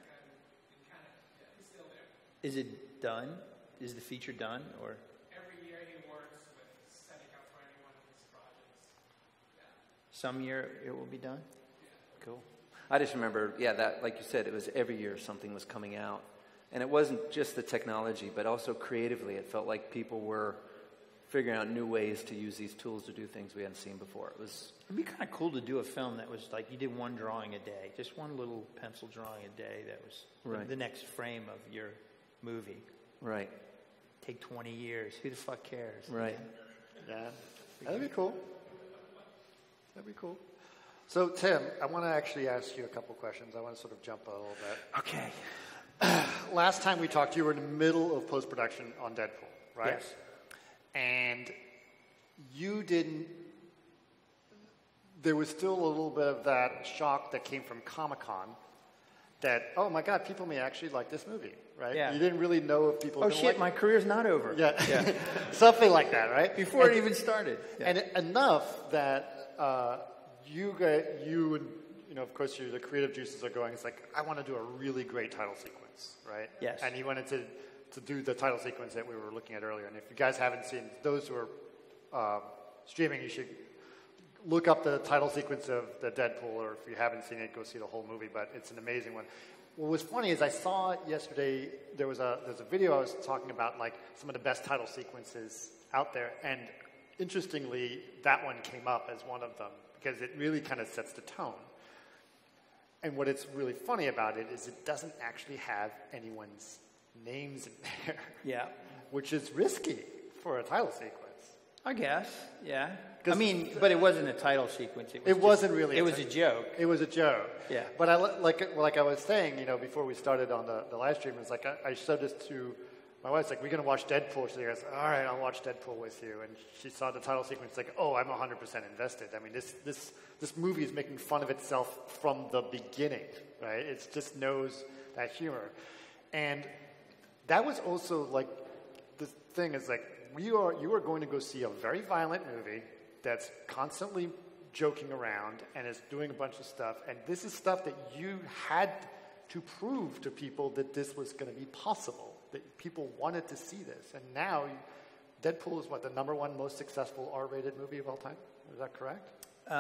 Is it done? Is the feature done, or? Every year he works with setting up for any one of his projects. Some year it will be done? Cool. I just remember, yeah, that, like you said, it was every year something was coming out. And it wasn't just the technology, but also creatively. It felt like people were figuring out new ways to use these tools to do things we hadn't seen before. It was It'd be kind of cool to do a film that was like you did one drawing a day, just one little pencil drawing a day that was Right. the, the next frame of your movie. right, Take twenty years. Who the fuck cares? right. Yeah, that'd be cool. That'd be cool. So, Tim, I want to actually ask you a couple questions. I want to sort of jump a little bit. Okay. Last time we talked, you were in the middle of post-production on Deadpool, right? Yes. And you didn't, there was still a little bit of that shock that came from Comic-Con that, oh my God, people may actually like this movie, right? Yeah. You didn't really know if people Oh were shit, gonna like my career's not over. Yeah, Yeah. something like that, right? Before and, it even started. Yeah. And it- enough that uh, you get, you and, you know, of course, you, the creative juices are going, it's like, I want to do a really great title sequence, right? Yes. And you wanted to, to do the title sequence that we were looking at earlier. And if you guys haven't seen, those who are uh, streaming, you should look up the title sequence of the Deadpool, or if you haven't seen it, go see the whole movie, but it's an amazing one. What was funny is I saw yesterday, there was a, there's a video I was talking about, like, some of the best title sequences out there, and interestingly, that one came up as one of them, because it really kind of sets the tone. And what it's really funny about it is it doesn't actually have anyone's names in there, Yeah. which is risky for a title sequence. I guess. Yeah. I 'Cause- mean, but it wasn't a title sequence. It, was It just- wasn't really It a was ti- a joke. It was a joke. Yeah. But I li- like like I was saying, you know, before we started on the, the live stream, it's like I, I showed this to my wife's like, we're gonna watch Deadpool. She goes, all right, I'll watch Deadpool with you. And she saw the title sequence, like, oh, I'm one hundred percent invested. I mean, this this this movie is making fun of itself from the beginning, right? It just knows that humor, and that was also like the thing is like we are you are going to go see a very violent movie that's constantly joking around and is doing a bunch of stuff, and this is stuff that you had to prove to people that this was going to be possible, that people wanted to see this. And now Deadpool is what, the number one most successful R-rated movie of all time? Is that correct? Uh,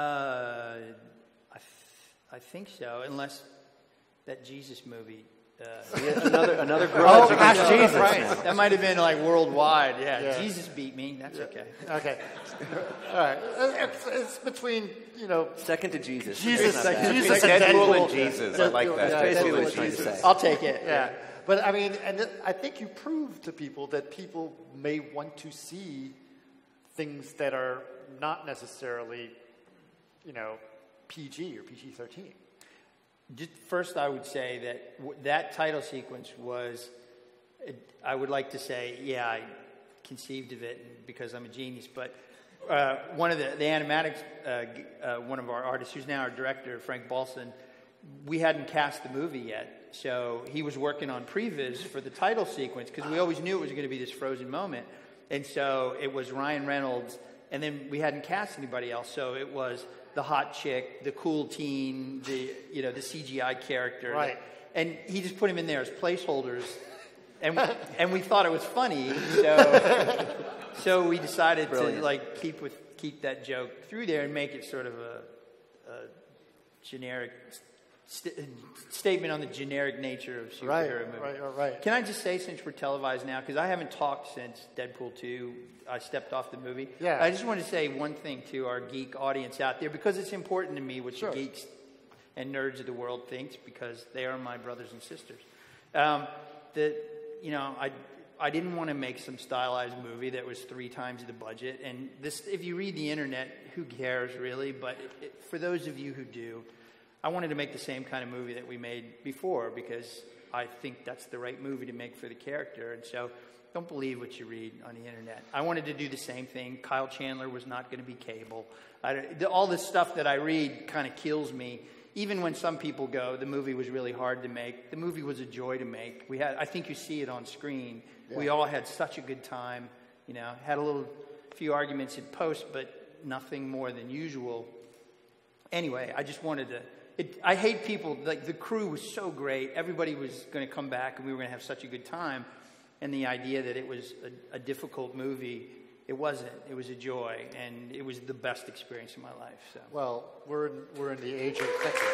I, th- I think so, unless that Jesus movie. Uh, another another Oh, grudge gosh, against Jesus. Jesus. right. now. That might have been like worldwide. Yeah, Yeah. Jesus beat me. That's okay. Okay. All right. It's, it's between, you know, Second to Jesus. Jesus, It's not bad. Jesus Like and Deadpool Deadpool. and Jesus. I like that. Yeah, Basically Deadpool what and he's trying to Jesus. say. I'll take it. Yeah. But I mean, and th- I think you proved to people that people may want to see things that are not necessarily, you know, P G or P G thirteen. Just first, I would say that w- that title sequence was. It, I would like to say, yeah, I conceived of it because I'm a genius. But uh, one of the the animatics, uh, g- uh, one of our artists, who's now our director, Frank Balson, we hadn't cast the movie yet, so he was working on previs for the title sequence because we always knew it was going to be this frozen moment, and so it was Ryan Reynolds, and then we hadn't cast anybody else, so it was the hot chick, the cool teen, the you know the C G I character, Right. and he just put him in there as placeholders, and and we thought it was funny, so so we decided Brilliant. to like keep with keep that joke through there and make it sort of a, a generic st- statement on the generic nature of superhero Right, movies. right, right, right. Can I just say, since we're televised now, because I haven't talked since Deadpool two, I stepped off the movie. Yeah. I just want to say one thing to our geek audience out there, because it's important to me what Sure. the geeks and nerds of the world thinks, because they are my brothers and sisters. Um, that, you know, I I didn't want to make some stylized movie that was three times the budget. And this, if you read the internet, who cares really? But it, it, for those of you who do, I wanted to make the same kind of movie that we made before because I think that's the right movie to make for the character. And so don't believe what you read on the internet. I wanted to do the same thing. Kyle Chandler was not going to be Cable. I, the, all this stuff that I read kind of kills me. Even when some people go, the movie was really hard to make. The movie was a joy to make. We had, I think you see it on screen. Yeah. We all had such a good time. You know, had a little, few arguments in post, but nothing more than usual. Anyway, I just wanted to. It, I hate people. Like the crew was so great. Everybody was going to come back, and we were going to have such a good time. And the idea that it was a, a difficult movie. It wasn't. It was a joy, and it was the best experience of my life. So. Well, we're in, we're in the age of thank you.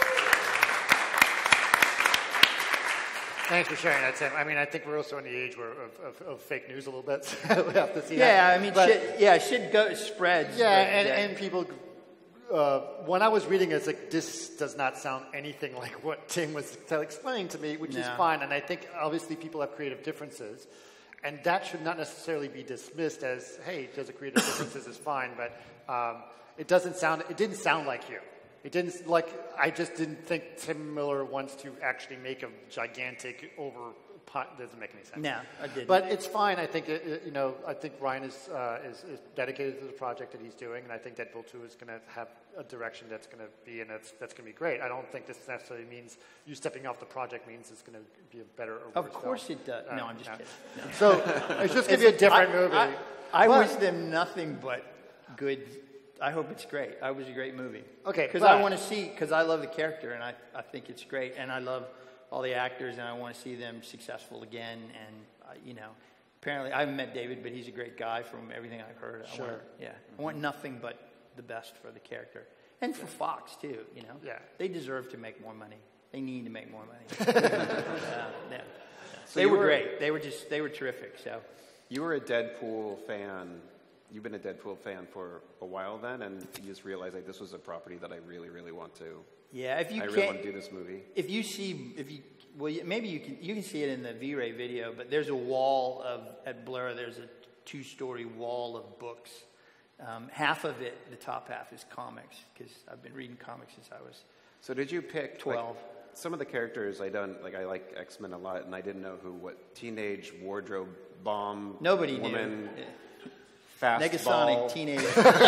Thanks for sharing that, Tim. I mean, I think we're also in the age where of, of, of fake news a little bit. So we have to see yeah, that. I mean, but, shit, yeah, shit go, spreads. Yeah, but, and, yeah. and people. Uh, when I was reading it, it's like this does not sound anything like what Tim was explaining to me, which no. is fine. And I think obviously people have creative differences. And that should not necessarily be dismissed as, hey, there's a creative differences is fine, but um, it doesn't sound, it didn't sound like you. It didn't, like, I just didn't think Tim Miller wants to actually make a gigantic over, doesn't make any sense. No, I didn't. But it's fine. I think, it, it, you know, I think Ryan is, uh, is, is dedicated to the project that he's doing, and I think Deadpool two is going to have a direction that's going to be, and that's, that's going to be great. I don't think this necessarily means you stepping off the project means it's going to be a better or worse Of course film. it does. Uh, no, I'm just no. kidding. No. So it's just going to be a different I, movie. I, I But- wish them nothing but good. I hope it's great. I was a great movie. Okay, Because but- I want to see, because I love the character, and I, I think it's great, and I love all the actors, and I want to see them successful again. And, uh, you know, apparently, I haven't met David, but he's a great guy from everything I've heard. I Sure. want, yeah. I want nothing but the best for the character. And for Fox, too, you know. Yeah. They deserve to make more money. They need to make more money. uh, yeah. So They you were were- great. They were just, they were terrific, so. You were a Deadpool fan. You've been a Deadpool fan for a while then, and you just realized like this was a property that I really, really want to. Yeah, if you I can't, really want to do this movie. If you see, if you, well, you- maybe you can, you can see it in the V-Ray video, but there's a wall of, at Blur, there's a two-story wall of books. Um, half of it, the top half, is comics, because I've been reading comics since I was So did you pick twelve. Like, some of the characters I don't like. I like X-Men a lot, and I didn't know who what teenage wardrobe bomb Nobody woman knew. fastball. Negasonic teenage,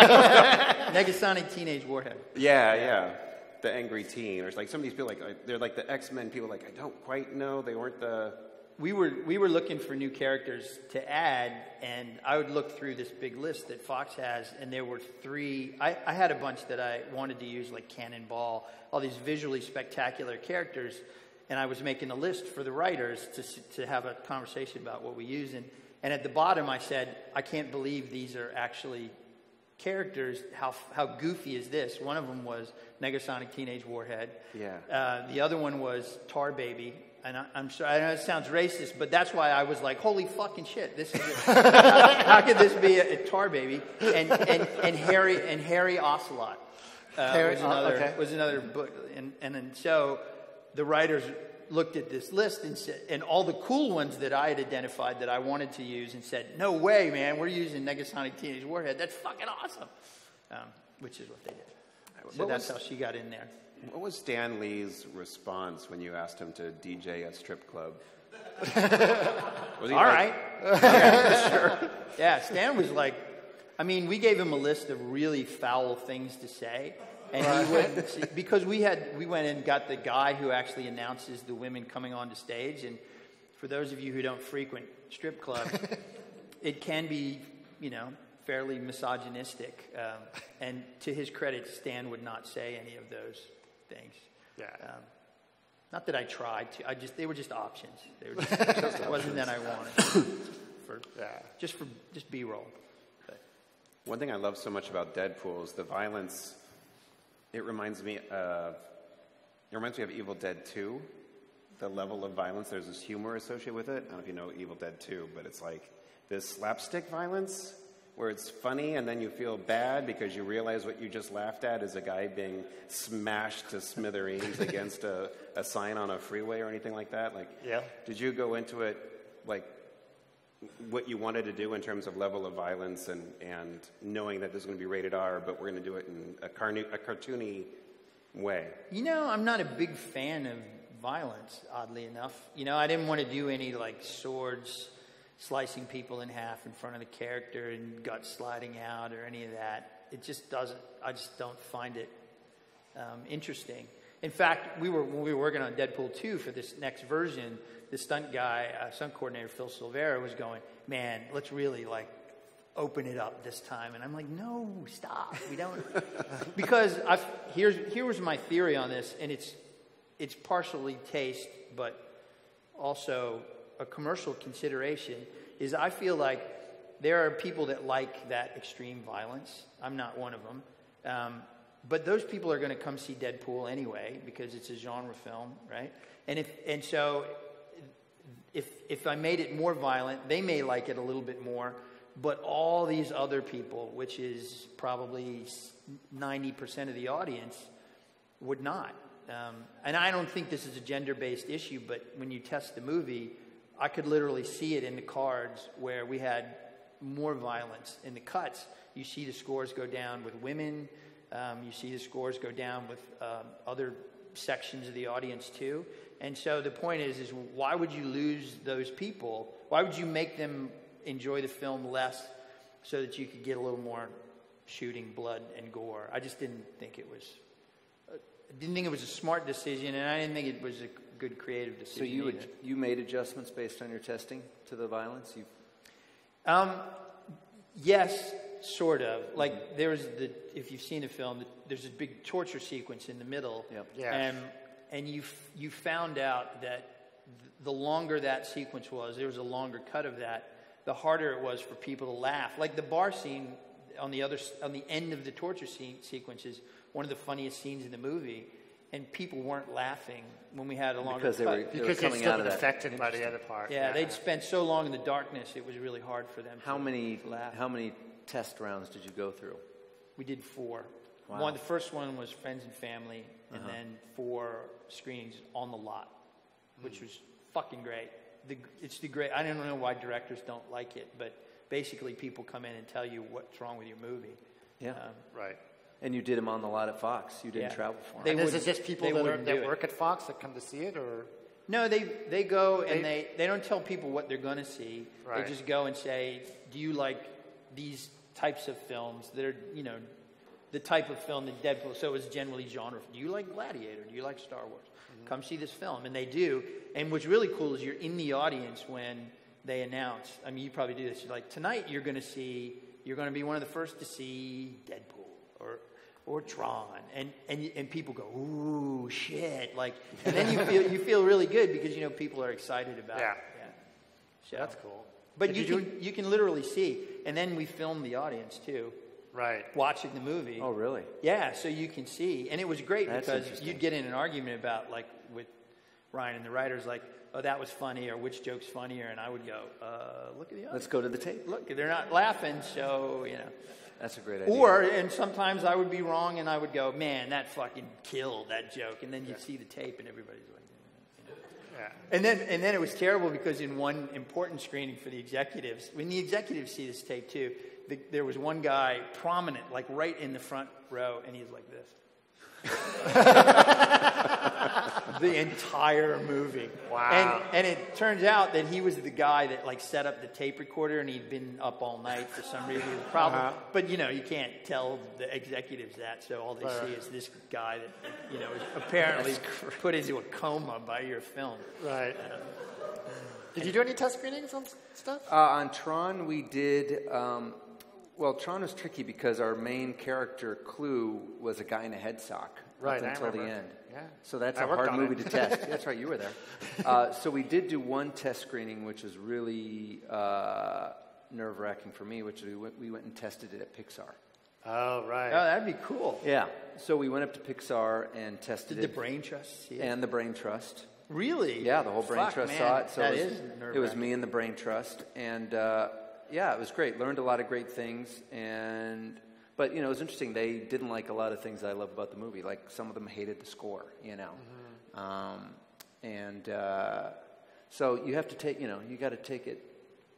Negasonic teenage warhead. Yeah, yeah. The angry teen, or it's like some of these people like they're like the X-Men people. Like I don't quite know. They weren't the. We were we were looking for new characters to add, and I would look through this big list that Fox has, and there were three. I, I had a bunch that I wanted to use, like Cannonball, all these visually spectacular characters, and I was making a list for the writers to to have a conversation about what we use. And, and at the bottom, I said, I can't believe these are actually characters. How how goofy is this? One of them was Negasonic Teenage Warhead. Yeah. Uh, the other one was Tar Baby. And I, I'm sorry, I know it sounds racist, but that's why I was like, holy fucking shit, this is how, how could this be a, a Tar Baby? And, and, and Harry and Harry Ocelot uh, Harry- was another oh, okay. was another book. And, and then so the writers looked at this list and said, and all the cool ones that I had identified that I wanted to use, and said, no way, man, we're using Negasonic Teenage Warhead. That's fucking awesome. Um, which is what they did. So What that's was- how she got in there. What was Stan Lee's response when you asked him to D J at strip club? Was he All like- right. Yeah, sure. Yeah, Stan was like, I mean, we gave him a list of really foul things to say. And he wouldn't, because we had, we went and got the guy who actually announces the women coming onto stage. And for those of you who don't frequent strip clubs, it can be, you know, fairly misogynistic. Um, and to his credit, Stan would not say any of those things. Yeah. Um, not that I tried to. I just they were just options. They were just, it wasn't that I wanted. For Yeah. just for just B-roll. But One thing I love so much about Deadpool is the violence. It reminds me of, it reminds me of Evil Dead two. The level of violence, there's this humor associated with it. I don't know if you know Evil Dead two, but it's like this slapstick violence where it's funny and then you feel bad because you realize what you just laughed at is a guy being smashed to smithereens against a, a sign on a freeway or anything like that. Like, Yeah. did you go into it like what you wanted to do in terms of level of violence and, and knowing that this is going to be rated R, but we're going to do it in a, carno- a cartoony way? You know, I'm not a big fan of violence, oddly enough. You know, I didn't want to do any, like, swords slicing people in half in front of the character and guts sliding out or any of that. It just doesn't, I just don't find it um, interesting. In fact, we were when we were working on Deadpool two for this next version, the stunt guy, uh, stunt coordinator Phil Silvera was going, man, let's really like open it up this time. And I'm like, no, stop. We don't. Because I've, here's, here was my theory on this, and it's, it's partially taste, but also a commercial consideration, is I feel like there are people that like that extreme violence. I'm not one of them. Um, But those people are going to come see Deadpool anyway because it's a genre film, right? And if and so, if if I made it more violent, they may like it a little bit more. But all these other people, which is probably ninety percent of the audience, would not. Um, and I don't think this is a gender-based issue. But when you test the movie, I could literally see it in the cards where we had more violence in the cuts. You see the scores go down with women. Um, you see the scores go down with um, other sections of the audience too. And so the point is, is why would you lose those people? Why would you make them enjoy the film less so that you could get a little more shooting, blood, and gore? I just didn't think it was, uh, didn't think it was a smart decision, and I didn't think it was a good creative decision. So you either. would, you made adjustments based on your testing to the violence? You... Um, yes. Sort of. Like, there was the, if you've seen the film, there's a big torture sequence in the middle. Yep. Yeah. And, and you, you found out that the longer that sequence was, there was a longer cut of that, the harder it was for people to laugh. Like the bar scene on the other, on the end of the torture scene sequence is one of the funniest scenes in the movie. And people weren't laughing when we had a longer because they cut. were, they Because were they've coming still out of been that. affected by the other part. Yeah, they'd spent so long in the darkness, it was really hard for them How to many, laugh. how many test rounds did you go through? We did four. Wow. One, the first one was friends and family, and Uh-huh. then four screenings on the lot, which was fucking great. The, it's the great. I don't know why directors don't like it, but basically people come in and tell you what's wrong with your movie. Yeah. Um, Right. And you did them on the lot at Fox. You didn't Yeah. travel for them. They And is wouldn't- it just people they that, are, wouldn't do that it. work at Fox that come to see it, or? No, they they go They- and they, they don't tell people what they're going to see. Right. They just go and say, do you like these types of films that are, you know, the type of film that Deadpool, so it's generally genre. Do you like Gladiator? Do you like Star Wars? Mm-hmm. Come see this film. And they do. And what's really cool is you're in the audience when they announce. I mean, you probably do this. You're like, tonight you're going to see, you're going to be one of the first to see Deadpool or or Tron. And, and, and people go, ooh, shit. Like, and then you feel, you feel really good because, you know, people are excited about Yeah. it. Yeah. So, That's cool. But Did you, you can, do- you can literally see. And then we film the audience, too, Right. watching the movie. Oh, really? Yeah, so you can see. And it was great That's because interesting. you'd get in an argument about, like, with Ryan and the writers, like, oh, that was funny, or which joke's funnier. And I would go, uh, look at the audience. Let's go to the tape. Look, they're not laughing, so, you know. That's a great idea. Or, and sometimes I would be wrong and I would go, man, that fucking killed that joke. And then you'd see the tape and everybody's like, you know. Yeah. And then, and then it was terrible because in one important screening for the executives, when the executives see this tape too, the, there was one guy prominent, like right in the front row, and he's like this. The entire movie. Wow. And, and it turns out that he was the guy that like set up the tape recorder, and he'd been up all night for some reason. It was a problem. Uh-huh. But you know, you can't tell the executives that, so all they Right. see is this guy that you know is apparently put into a coma by your film. Right. Did you do any test screenings on s- stuff? Uh, on Tron, we did. Um, well, Tron was tricky because our main character, Clue, was a guy in a head sock Right, up I until the remember. end. Yeah. So that's I a worked hard on movie it. to test. Yeah, that's right, you were there. Uh, so we did do one test screening, which was really uh, nerve-wracking for me, which we went, we went and tested it at Pixar. Oh, right. Oh, that'd be cool. Yeah. So we went up to Pixar and tested Did the it. Brain Trust see it? And the Brain Trust. Really? Yeah, the whole Brain Fuck, Trust man. saw it. So that it was, is it was nerve-wracking. me and the Brain Trust, and uh, yeah, it was great. Learned a lot of great things, and but you know, it was interesting. They didn't like a lot of things I love about the movie. Like some of them hated the score, you know, Mm-hmm. um, and uh, so you have to take, you know, you got to take it.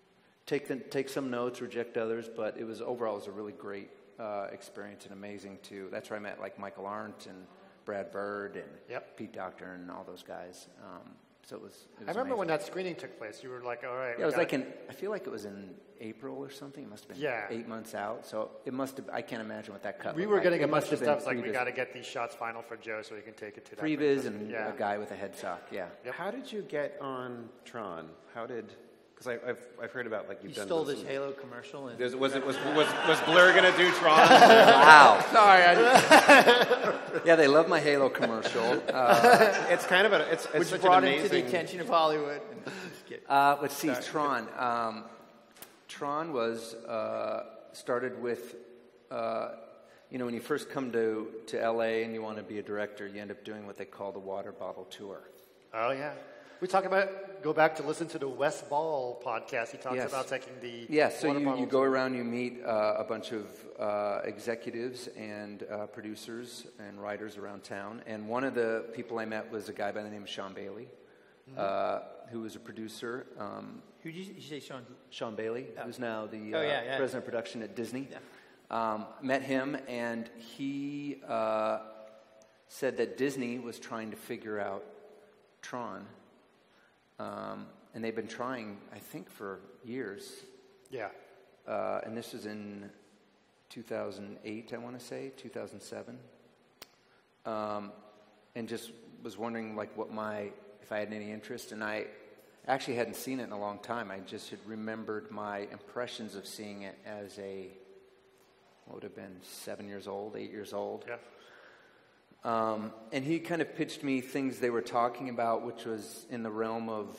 take the, take some notes, reject others, but it was overall it was a really great uh, experience and amazing too. That's where I met like Michael Arndt and Brad Bird and Yep. Pete Docter and all those guys. Um, so it was. It was I remember amazing. when that screening took place. You were like, all right. Yeah, we it was gotta- like in. I feel like it was in April or something. It must have been Yeah. eight months out. So it must have. I can't imagine what that cut. We looked were like. getting It a bunch must of have been stuff. It's like we previs- got to get these shots final for Joe so he can take it to that. previs place. and yeah. a guy with a head sock. Yeah. Yep. How did you get on Tron? How did? Because I've I've heard about like you've You done. stole those- this Halo commercial and There's- Was it was was was Blur gonna do Tron? Wow. Sorry, I Yeah, they love my Halo commercial. Uh, It's kind of a it's, it's which such brought an him to the amazing. attention of Hollywood. Just kidding. uh, let's see, Tron. Um, Tron was uh, started with. Uh, You know, when you first come to, to L A and you want to be a director, you end up doing what they call the water bottle tour. Oh yeah. We talk about go back to listen to the Wes Ball podcast. He talks Yes. about taking the Yeah, so water you, bottle you go tour. around, you meet uh, a bunch of uh, executives and uh, producers and writers around town. And one of the people I met was a guy by the name of Sean Bailey, uh, who was a producer. Um, Who did you, you say, Sean? Sean Bailey, who's now the uh, Oh, yeah, yeah. president of production at Disney. Um, met him, and he uh, said that Disney was trying to figure out Tron. Um, and they've been trying, I think, for years. Yeah. Uh, and this was in two thousand eight, I want to say, two thousand seven. Um, and just was wondering, like, what my, if I had any interest. And I actually hadn't seen it in a long time. I just had remembered my impressions of seeing it as a, what would have been seven years old, eight years old. Yeah. Um, and he kind of pitched me things they were talking about, which was in the realm of,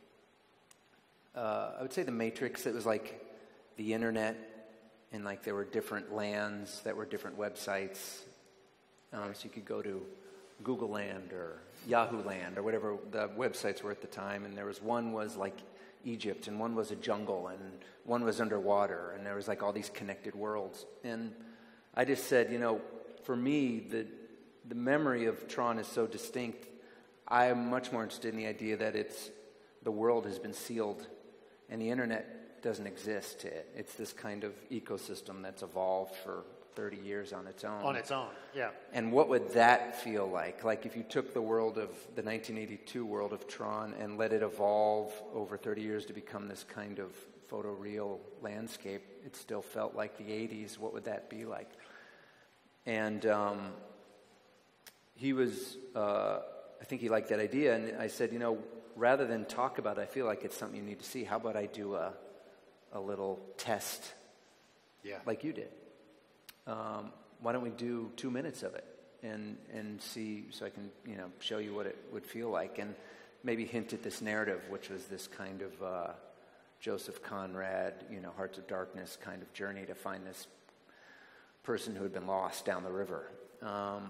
uh, I would say the Matrix. It was like the internet, and like there were different lands that were different websites. Um, so you could go to Google Land or Yahoo Land or whatever the websites were at the time. And there was one was like Egypt, and one was a jungle, and one was underwater, and there was like all these connected worlds. And I just said, you know, for me, the the memory of Tron is so distinct. I am much more interested in the idea that it's the world has been sealed, and the internet doesn't exist to it. It's this kind of ecosystem that's evolved for thirty years on its own. On its own. Yeah. And what would that feel like? Like if you took the world of the nineteen eighty-two world of Tron and let it evolve over thirty years to become this kind of photoreal landscape, it still felt like the eighties. What would that be like? And um, he was, uh, I think he liked that idea. And I said, you know, rather than talk about it, I feel like it's something you need to see. How about I do a, a little test Yeah. like you did? Um, why don't we do two minutes of it and and see, so I can, you know, show you what it would feel like, and maybe hint at this narrative, which was this kind of uh, Joseph Conrad, you know, Hearts of Darkness kind of journey to find this person who had been lost down the river. Um,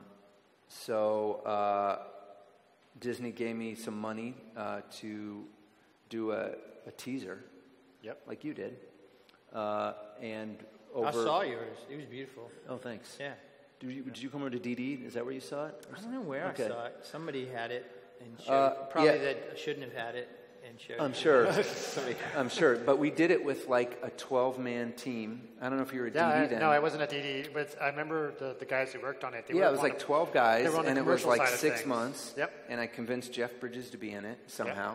so uh, Disney gave me some money uh, to do a, a teaser, Yep. like you did, uh, and over. I saw yours. It was beautiful. Oh, thanks. Yeah. Did you, did you come over to D D? Is that where you saw it? I don't know where Okay. I saw it. Somebody had it and showed Uh, probably yeah. that I shouldn't have had it and showed I'm it. sure. I'm sure. But we did it with like a twelve-man team. I don't know if you were at Yeah, D D I, then. no, I wasn't at D D, but I remember the, the guys who worked on it. They yeah, were it was on like the- twelve guys, they were on the and it was commercial like side of six things. months. Yep. And I convinced Jeff Bridges to be in it somehow.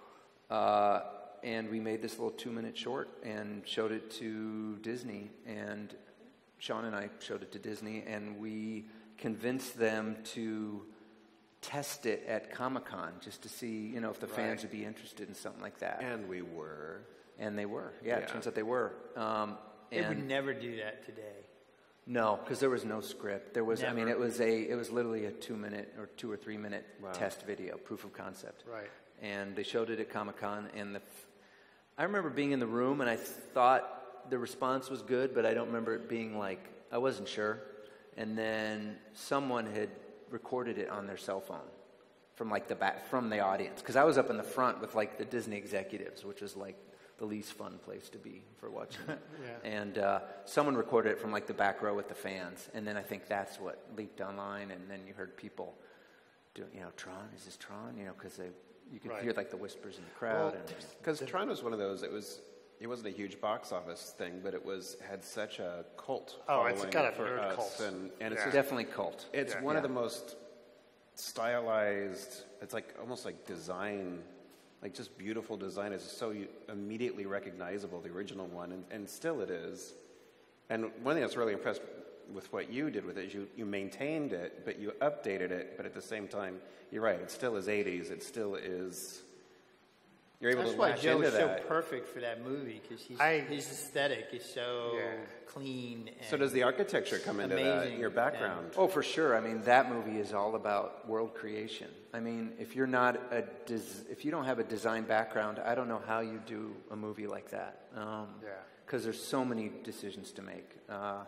Uh, and we made this little two-minute short and showed it to Disney. And Sean and I showed it to Disney, and we convinced them to test it at Comic-Con just to see, you know, if the fans would be interested in something like that. And we were. And they were. Yeah, it Yeah. turns out they were. Um, They would and never do that today. no, because there was no script. There was, I mean, Never. it was a, it was literally a two-minute or two or three-minute Wow. test video, proof of concept. Right. And they showed it at Comic-Con, and the, I remember being in the room, and I thought the response was good, but I don't remember it being like, I wasn't sure. And then someone had recorded it on their cell phone from like the back, from the audience, because I was up in the front with like the Disney executives, which was like the least fun place to be for watching it. Yeah. And uh, someone recorded it from like the back row with the fans, and then I think that's what leaked online, and then you heard people doing, you know, Tron, is this Tron? You know, because they, you could Right. hear like the whispers in the crowd. Well, and Because Tron was one of those, it was, it wasn't a huge box office thing, but it was had such a cult Oh, following it's got a for nerd us, cult. and, and it's Yeah. just, Definitely cult. it's Yeah. one of Yeah. the most stylized. It's like almost like design, like just beautiful design. It's so you, immediately recognizable, the original one, and, and still it is. And one thing that's really impressed with what you did with it is you, you maintained it, but you updated it, but at the same time, you're right, it still is eighties, it still is, you're able That's to why latch Joe into is so that. perfect for that movie, because I- his aesthetic is so Yeah. clean. And So does the architecture come into that, amazing, your background? Oh, for sure. I mean, that movie is all about world creation. I mean, if you're not a des- if you don't have a design background, I don't know how you do a movie like that. Um, Yeah. Because there's so many decisions to make, uh,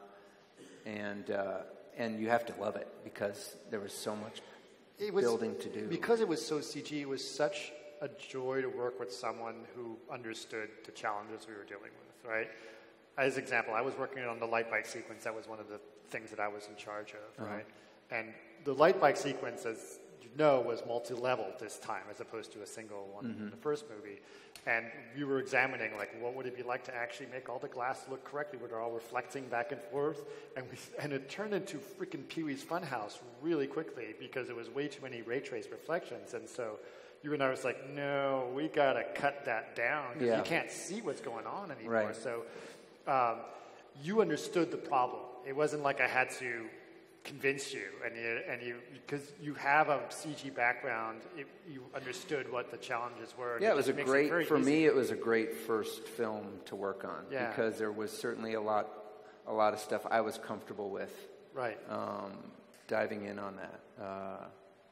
and uh, and you have to love it because there was so much It was, building to do. Because it was so C G, it was such a joy to work with someone who understood the challenges we were dealing with, right? As an example, I was working on the light bike sequence. That was one of the things that I was in charge of, Uh-huh. right? And the light bike sequence, as you know, was multi-level this time as opposed to a single one Mm-hmm. in the first movie. And we were examining, like, what would it be like to actually make all the glass look correctly, where they're all reflecting back and forth? And we, and it turned into freaking Pee-wee's Funhouse really quickly because it was way too many ray trace reflections. And so you and I was like, no, we got to cut that down because Yeah. you can't see what's going on anymore. Right. So um, you understood the problem. It wasn't like I had to convince you, and you, and you, because you have a C G background, it, you understood what the challenges were. and Yeah, it was a just makes great, very for easy. me, it was a great first film to work on Yeah. because there was certainly a lot, a lot of stuff I was comfortable with Right. um, diving in on that. Uh,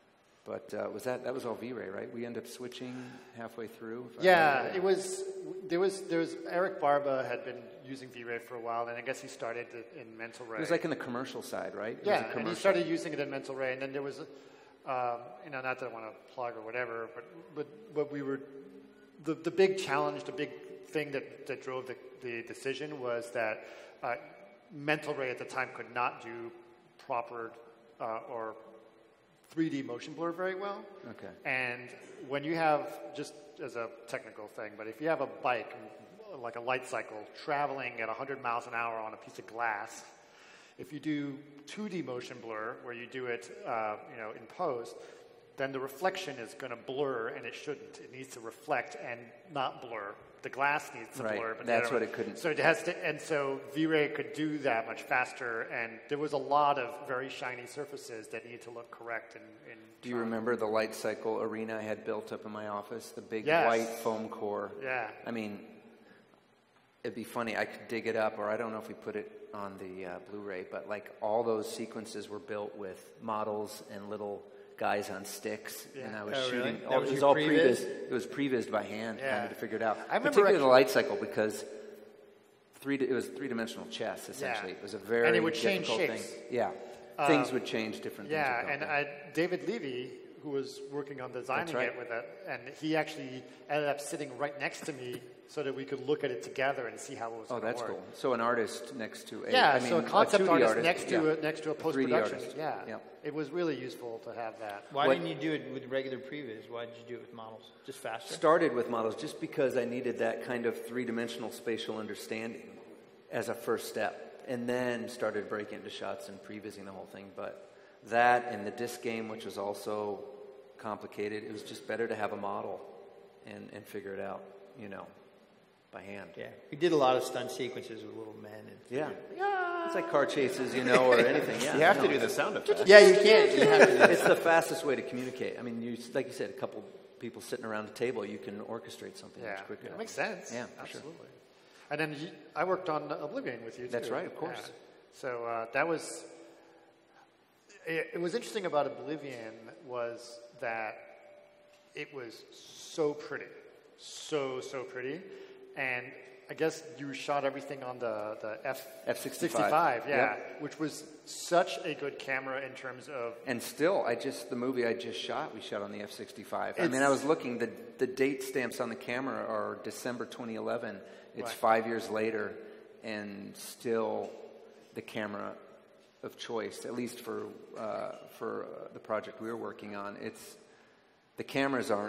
but uh, was that, that was all V-Ray, right? We ended up switching halfway through? if I Yeah, remember. it was. There was. There was. Eric Barba had been using V-Ray for a while, and I guess he started it in Mental Ray. It was like in the commercial side, right? It was a yeah, and he commercial. started using it in Mental Ray, and then there was, um, you know, not that I want to plug or whatever, but but but we were, the the big challenge, the big thing that that drove the the decision was that uh, Mental Ray at the time could not do proper uh, or three D motion blur very well. Okay. And when you have, just as a technical thing, but if you have a bike, like a light cycle, traveling at one hundred miles an hour on a piece of glass, if you do two D motion blur, where you do it uh, you know, in post, then the reflection is going to blur, and it shouldn't. It needs to reflect and not blur. The glass needs to Right. blur. But That's the what it couldn't. So it has to, and so V-Ray could do that much faster, and there was a lot of very shiny surfaces that need to look correct. In, in Do you Tron. remember the light cycle arena I had built up in my office? The big Yes. white foam core. Yeah. I mean, it'd be funny. I could dig it up, or I don't know if we put it on the uh, Blu-ray, but like all those sequences were built with models and little guys on sticks, and I was Oh, really? shooting. That all- was it was your all previs? previs. It was prevised by hand, Yeah. kind of to figure it out. I remember Particularly the actu- light cycle because three. It was three-dimensional chess essentially. Yeah. It was a very And it would change difficult shapes. thing. Yeah, things would change. Different. Yeah, things would and go. I, David Levy, who was working on designing right. it with it, and he actually ended up sitting right next to me so that we could look at it together and see how it was Oh, going to that's work. cool. So an artist next to a Yeah, I mean, so a concept two D artist, artist next to yeah. a, next to a three D post-production. artist. Yeah, Yeah. it was really useful to have that. Why What- didn't you do it with regular previs? Why did you do it with models? Just faster? Started with models just because I needed that kind of three-dimensional spatial understanding as a first step, and then started breaking into shots and prevising the whole thing. But that and the disc game, which was also complicated, it was just better to have a model and, and figure it out, you know, by hand. Yeah. We did a lot of stunt sequences with little men. And Yeah. It's like car chases, you know, or anything. Yeah, You have no. to do the sound effects. Yeah, you can't. You have to. It's the fastest way to communicate. I mean, you, like you said, a couple people sitting around a table, you can orchestrate something Yeah, much quicker. it makes sense. Yeah, for sure. absolutely. And then you, I worked on Oblivion with you too. That's right, of course. Yeah. So uh, that was. It, it was interesting about Oblivion was that it was so pretty, so so pretty, and I guess you shot everything on the the F F sixty-five. sixty-five, yeah, Yep. which was such a good camera in terms of. And still, I just the movie I just shot, we shot on the F sixty-five. I mean, It's- I was looking the the date stamps on the camera are December twenty eleven. It's Right. five years later, and still the camera of choice, at least for uh, for uh, the project we were working on. It's the cameras aren't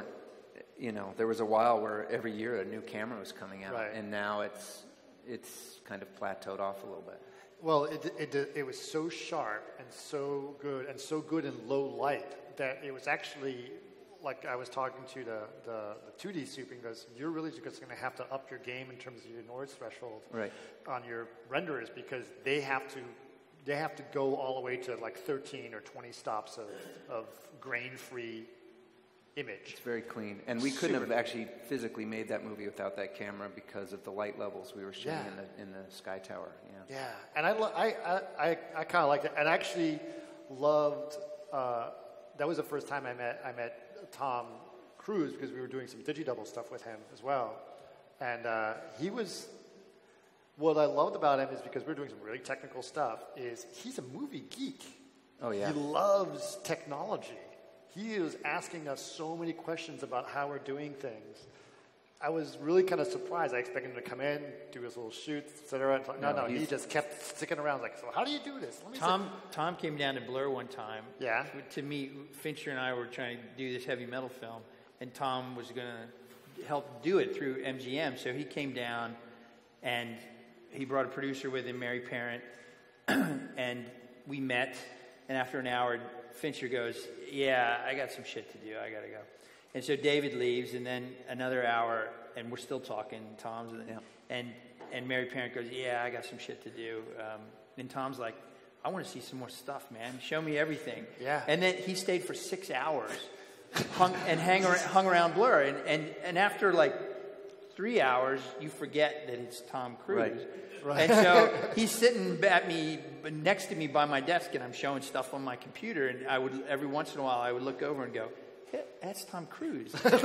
you know, there was a while where every year a new camera was coming out, Right. and now it's it's kind of plateaued off a little bit. Well, it, it, it was so sharp and so good and so good in low light that it was actually, like I was talking to the, the, the two D soup, and goes, you're really just going to have to up your game in terms of your noise threshold Right. on your renderers, because they have to they have to go all the way to like thirteen or twenty stops of, of grain-free image. It's very clean, and we couldn't Super have actually physically made that movie without that camera because of the light levels we were shooting Yeah. in the in the Sky Tower. Yeah. Yeah, and I, lo- I, I, I, I kind of liked it, and I actually loved. Uh, that was the first time I met I met Tom Cruise, because we were doing some digidouble stuff with him as well, and uh, he was. What I loved about him is, because we were doing some really technical stuff, is he's a movie geek. Oh yeah. He loves technology. He was asking us so many questions about how we're doing things. I was really kind of surprised. I expected him to come in, do his little shoots, et cetera. No, no, No, he he's- just kept sticking around. Like, so how do you do this? Let me Tom Tom came down to Blur one time. Yeah. To meet Fincher, and I were trying to do this heavy metal film, and Tom was going to help do it through M G M. So he came down, and he brought a producer with him, Mary Parent, and we met. And after an hour, Fincher goes, "Yeah, I got some shit to do. I got to go." And so David leaves, and then another hour, and we're still talking. Tom's Yeah. and and Mary Parent goes, "Yeah, I got some shit to do." Um, and Tom's like, "I want to see some more stuff, man. Show me everything." Yeah. And then he stayed for six hours, hung and hang ar- hung around Blur, and, and and after like three hours, you forget that it's Tom Cruise. Right. Right. And so he's sitting at me next to me by my desk, and I'm showing stuff on my computer, and I would every once in a while I would look over and go, "Hey, that's Tom Cruise." Not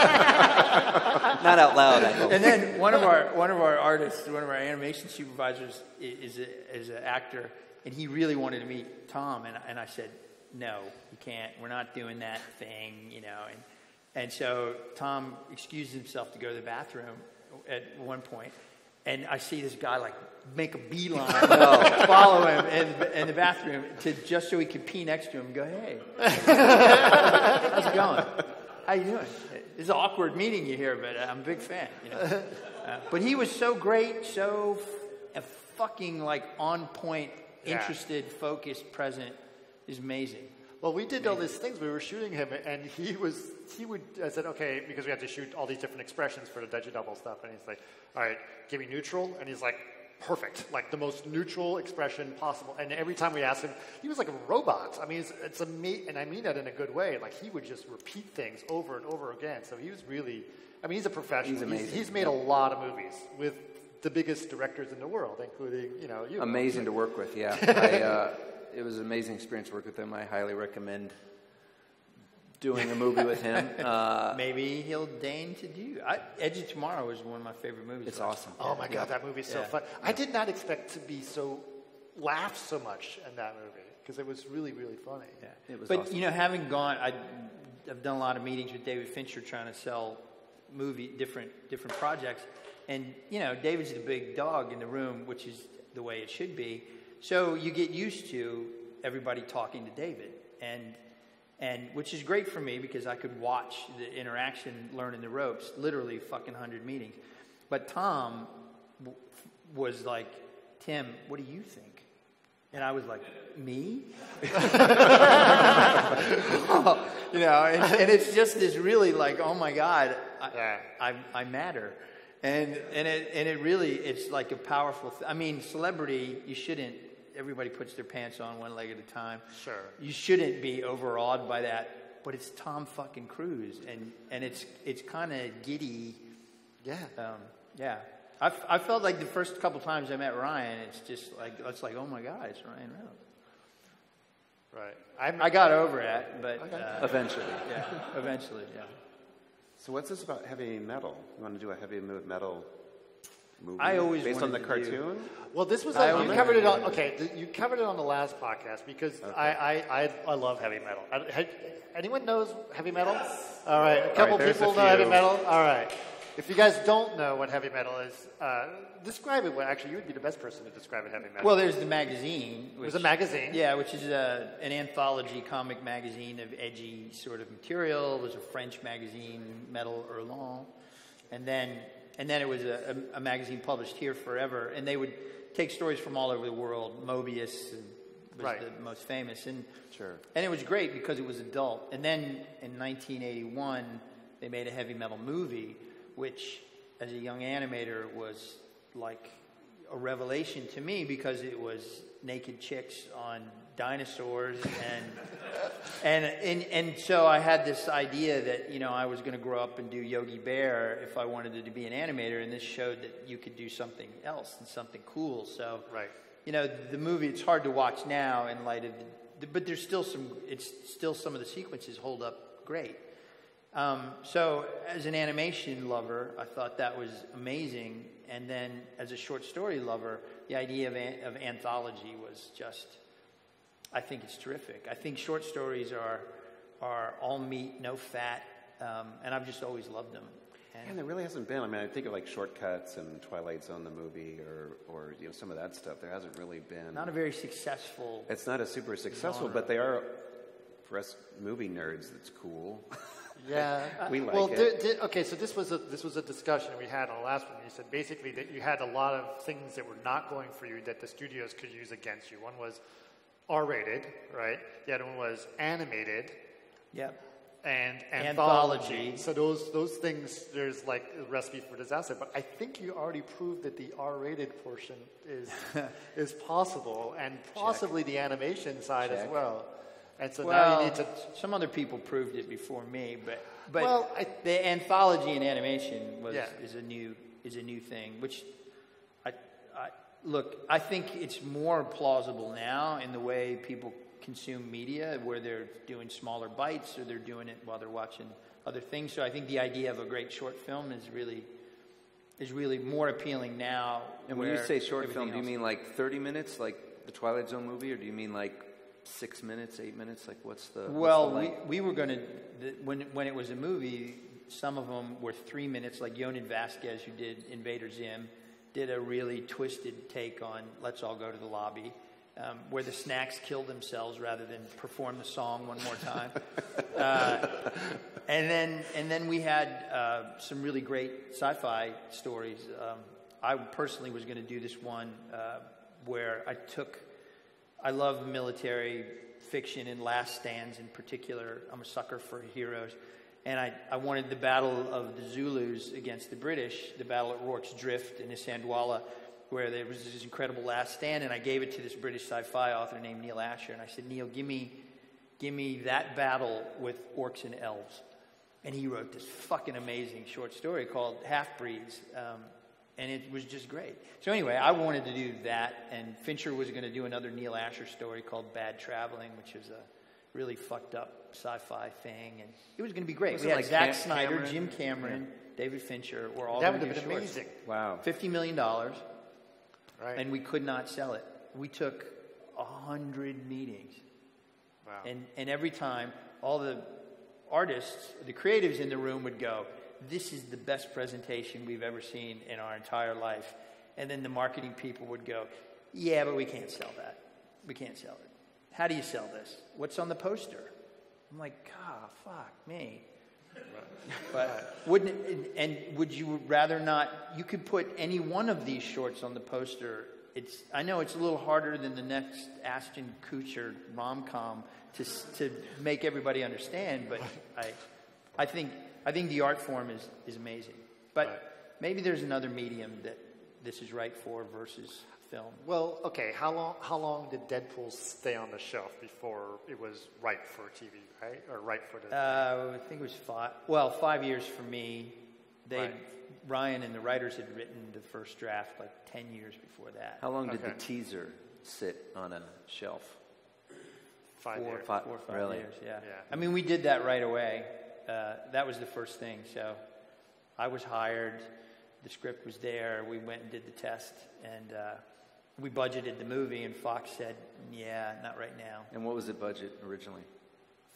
out loud, I hope. And then one of our one of our artists, one of our animation supervisors, i- is a, is an actor, and he really wanted to meet Tom, and and I said, "No, you can't. We're not doing that thing, you know." And and so Tom excused himself to go to the bathroom at one point, and I see this guy like make a beeline, follow him in, in the bathroom to just so he could pee next to him and go, "Hey, how's it going? How you doing? It's an awkward meeting you here, but I'm a big fan." You know? uh, but he was so great, so f- fucking like on point, Yeah. interested, focused, present. Is amazing. Well, we did all these things. We were shooting him, and he was, he would, I said, okay, because we had to shoot all these different expressions for the digidouble stuff. And he's like, all right, give me neutral. And he's like, perfect, like the most neutral expression possible. And every time we asked him, he was like a robot. I mean, it's, it's amazing, and I mean that in a good way. Like, he would just repeat things over and over again. So he was really, I mean, he's a professional. He's amazing. He's, he's made a lot of movies with the biggest directors in the world, including, you know, you. Amazing to work with, yeah. I, uh, it was an amazing experience to work with him. I highly recommend doing a movie with him. Uh, Maybe he'll deign to do. I, Edge of Tomorrow is one of my favorite movies. it's last awesome. Oh my God, that movie's so Yeah. fun. I did not expect to be so, laugh so much in that movie, because it was really, really funny. Yeah. It was but awesome. you know, having gone, I, I've done a lot of meetings with David Fincher trying to sell movie different different projects, and you know, David's the big dog in the room, which is the way it should be. So you get used to everybody talking to David, and and which is great for me because I could watch the interaction, learning the ropes, literally fucking hundred meetings. But Tom w- was like, "Tim, what do you think?" And I was like, "Me?" You know, and, and it's just this really like, oh my God, I, Yeah. I, I matter. And and it and it really, it's like a powerful, th- I mean, celebrity, you shouldn't, everybody puts their pants on one leg at a time. Sure. You shouldn't be overawed by that, but it's Tom fucking Cruise, and, and it's it's kind of giddy. Yeah. Um, yeah. I, f- I felt like the first couple times I met Ryan, it's just like, it's like, oh my God, it's Ryan Reynolds. Right. I'm, I got over it, but Okay. uh, Eventually. yeah, eventually, yeah. So what's this about heavy metal? You want to do a heavy mo- metal movie I always based on the wanted to do- cartoon? well, this was, I on, you wanted covered to it on, do- okay, th- you covered it on the last podcast, because I, I, I, I love heavy metal. I, ha- anyone knows heavy metal? All right, a couple there's people a know heavy few. metal? All right. If you guys don't know what heavy metal is, uh, describe it. Well, actually, you would be the best person to describe it heavy metal. Well, there's the magazine. Which, There's a magazine. Yeah, which is a, an anthology comic magazine of edgy sort of material. There's a French magazine, Metal Hurlant. And then, and then it was a, a, a magazine published here forever. And they would take stories from all over the world. Mobius was Right. the most famous. And, Sure. and it was great because it was adult. And then in nineteen eighty-one, they made a heavy metal movie, which as a young animator was like a revelation to me because it was naked chicks on dinosaurs and and and and so I had this idea that, you know, I was going to grow up and do Yogi Bear if I wanted to be an animator, and this showed that you could do something else and something cool. So Right. you know, the movie, it's hard to watch now in light of the, but there's still some, it's still some of the sequences hold up great. Um, so as an animation lover, I thought that was amazing. And then as a short story lover, the idea of, an, of anthology was just, I think it's terrific. I think short stories are, are all meat, no fat, um, and I've just always loved them. And And there really hasn't been. I mean, I think of like Shortcuts and Twilight Zone, the movie, or, or you know, some of that stuff. There hasn't really been. not a very successful. It's not a super successful, genre. but they are, for us movie nerds, that's cool. Yeah. We like well, it. di- di- okay, so this was a this was a discussion we had on the last one. You said basically that you had a lot of things that were not going for you that the studios could use against you. One was R-rated, right? The other one was animated Yeah. and anthology. Anthology. So those those things, there's like a recipe for disaster. But I think you already proved that the R-rated portion is is possible, and possibly the animation side as Check. well. And so now Well, you need to. some other people proved it before me, but but Well, I- the anthology and animation was Yeah. is a new is a new thing. Which I, I look, I think it's more plausible now in the way people consume media, where they're doing smaller bites or they're doing it while they're watching other things. So I think the idea of a great short film is really is really more appealing now. And when you where say short everything film, do you else- mean like thirty minutes, like the Twilight Zone movie, or do you mean like six minutes, eight minutes? Like what's the what's Well, the we, length? we were going to, when, when it was a movie, some of them were three minutes, like Yonan Vasquez, who did Invader Zim, did a really twisted take on Let's All Go to the Lobby, um, where the snacks kill themselves rather than perform the song one more time. uh, and then and then we had uh, some really great sci-fi stories. Um, I personally was going to do this one uh, where I took... I love military fiction and last stands in particular. I'm a sucker for heroes. And I, I wanted the battle of the Zulus against the British, the battle at Rorke's Drift in Isandwala, where there was this incredible last stand, and I gave it to this British sci-fi author named Neil Asher, and I said, Neil, give me, give me that battle with orcs and elves. And he wrote this fucking amazing short story called Half-Breeds, um, and it was just great. So anyway, I wanted to do that, and Fincher was going to do another Neil Asher story called Bad Traveling, which is a really fucked up sci-fi thing, and it was going to be great. Was We it had like Zack Cam- Snyder, Cameron? Jim Cameron, David Fincher were all That going would to have do been shorts. amazing. Wow. fifty million dollars, Right. and we could not sell it. We took a hundred meetings. Wow. And, and every time, all the artists, the creatives in the room would go, this is the best presentation we've ever seen in our entire life. And then the marketing people would go, yeah, but we can't sell that. We can't sell it. How do you sell this? What's on the poster? I'm like, God, fuck me. But wouldn't it, and would you rather not? You could put any one of these shorts on the poster. It's I know it's a little harder than the next Ashton Kutcher rom-com to to make everybody understand, but I I think I think the art form is is amazing. But Right. maybe there's another medium that this is right for versus film. Well, okay. How long? How long did Deadpool stay on the shelf before it was right for T V, right, or right for the? Uh, I think it was five. Well, five years for me. They, Right. Ryan and the writers had written the first draft like ten years before that. How long did Okay. the teaser sit on a shelf? Five four, years. Fi- four or five really? years. Yeah. Yeah. I mean, we did that right away. Uh, that was the first thing. So, I was hired. The script was there. We went and did the test, and uh, we budgeted the movie. And Fox said, "Yeah, not right now." And what was the budget originally?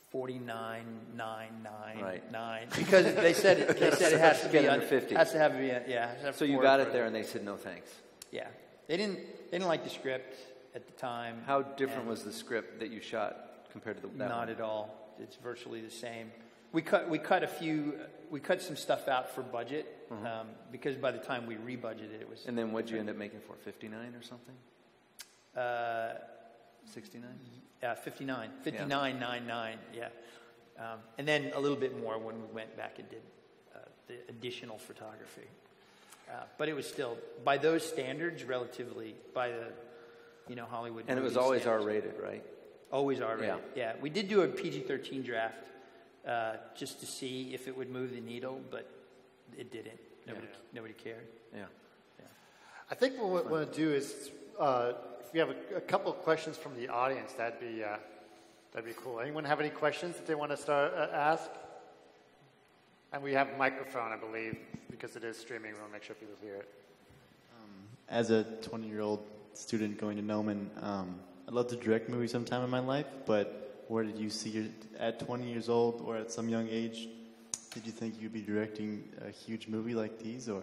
forty-nine nine nine Right. nine because they said it, they said it has to be Get under un- fifty. Has to have be a- yeah. has to have So you four got for it there, and they said no thanks. Yeah, they didn't they didn't like the script at the time. How different and was the script that you shot compared to the, that Not one? at all. It's virtually the same. We cut we cut a few we cut some stuff out for budget um, because by the time we rebudgeted it was. And then what'd you end up making for? fifty-nine or something? Uh, sixty-nine? yeah, fifty-nine, fifty-nine ninety-nine, yeah, um, and then a little bit more when we went back and did uh, the additional photography. Uh, but it was still by those standards, relatively by the you know Hollywood. And it was movie always standards. R-rated, right? Always R-rated. Yeah. Yeah, we did do a P G thirteen draft uh, just to see if it would move the needle, but it didn't. Nobody, nobody cared. Yeah. I think what we want to do is, uh, if we have a, a couple of questions from the audience, that'd be uh, that'd be cool. Anyone have any questions that they want to start uh, ask? And we have a microphone, I believe, because it is streaming. We want to make sure people hear it. As a twenty-year-old student going to Gnomon, um, I'd love to direct movies sometime in my life, but where did you see your, at twenty years old or at some young age, did you think you'd be directing a huge movie like these, or?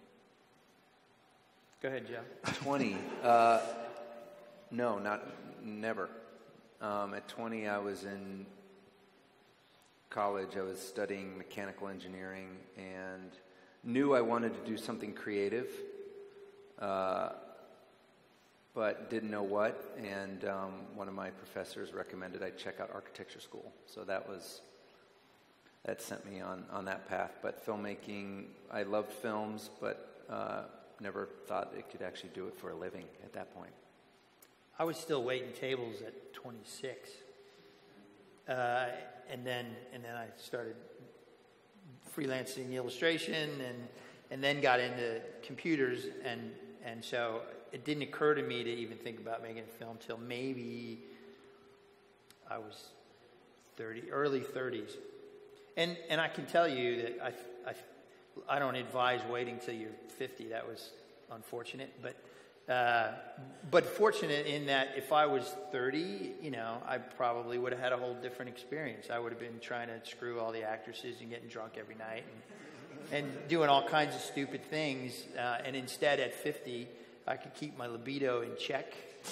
Go ahead, Joe. twenty. Uh, no, not never. Um, at twenty, I was in college. I was studying mechanical engineering and knew I wanted to do something creative, uh, but didn't know what. And um, one of my professors recommended I check out architecture school. So that was that sent me on on that path. But filmmaking, I loved films, but uh, never thought it could actually do it for a living at that point. I was still waiting tables at twenty-six, uh, and then and then I started freelancing illustration, and and then got into computers, and and so it didn't occur to me to even think about making a film till maybe I was thirty, early thirties, and and I can tell you that I I, I don't advise waiting till you're fifty. That was unfortunate, but. Uh, but fortunate in that if I was thirty, you know, I probably would have had a whole different experience. I would have been trying to screw all the actresses and getting drunk every night and, and doing all kinds of stupid things. Uh, and instead, at fifty, I could keep my libido in check.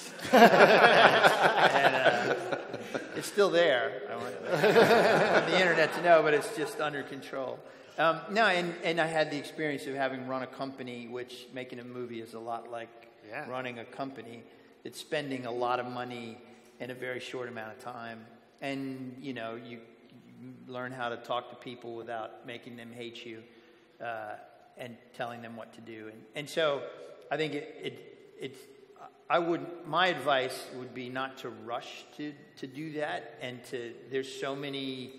and uh, it's still there. I want, I want the internet to know, but it's just under control. Um, no, and, and I had the experience of having run a company, which making a movie is a lot like Yeah. running a company. It's spending a lot of money in a very short amount of time. And, you know, you, you learn how to talk to people without making them hate you uh, and telling them what to do. And, and so I think it, it, it's, I would, my advice would be not to rush to, to do that. And to, there's so many,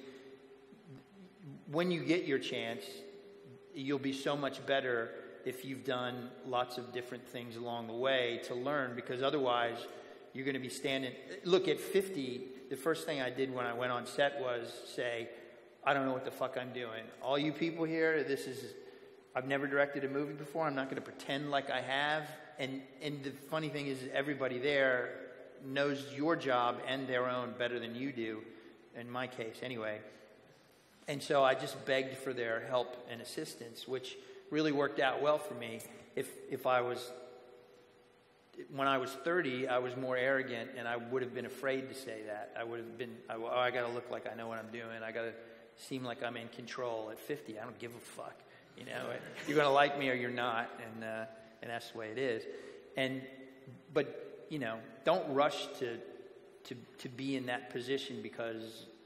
when you get your chance, you'll be so much better if you've done lots of different things along the way to learn, because otherwise you're going to be standing. Look, at fifty, the first thing I did when I went on set was say, I don't know what the fuck I'm doing. All you people here, this is, I've never directed a movie before. I'm not going to pretend like I have. And, and the funny thing is everybody there knows your job and their own better than you do, in my case anyway. And so I just begged for their help and assistance, which really worked out well for me. If if I was, when I was thirty, I was more arrogant, and I would have been afraid to say that. I would have been, I, oh, I got to look like I know what I'm doing. I got to seem like I'm in control. At fifty, I don't give a fuck. You know, you're going to like me or you're not, and uh, and that's the way it is. And but you know, don't rush to to to be in that position, because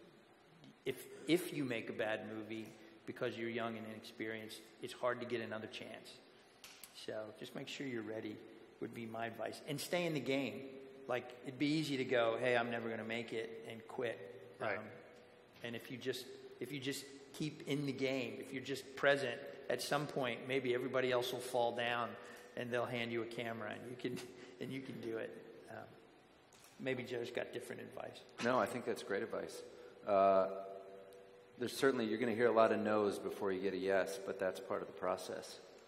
if if you make a bad movie, because you're young and inexperienced, it's hard to get another chance. So just make sure you're ready would be my advice. And stay in the game. Like, it'd be easy to go, hey, I'm never going to make it, and quit. Right. Um, and if you just if you just keep in the game, if you're just present, at some point, maybe everybody else will fall down, and they'll hand you a camera, and you can and you can do it. Um, maybe Joe's got different advice. No, I think that's great advice. Uh, There's certainly, you're going to hear a lot of no's before you get a yes, but that's part of the process.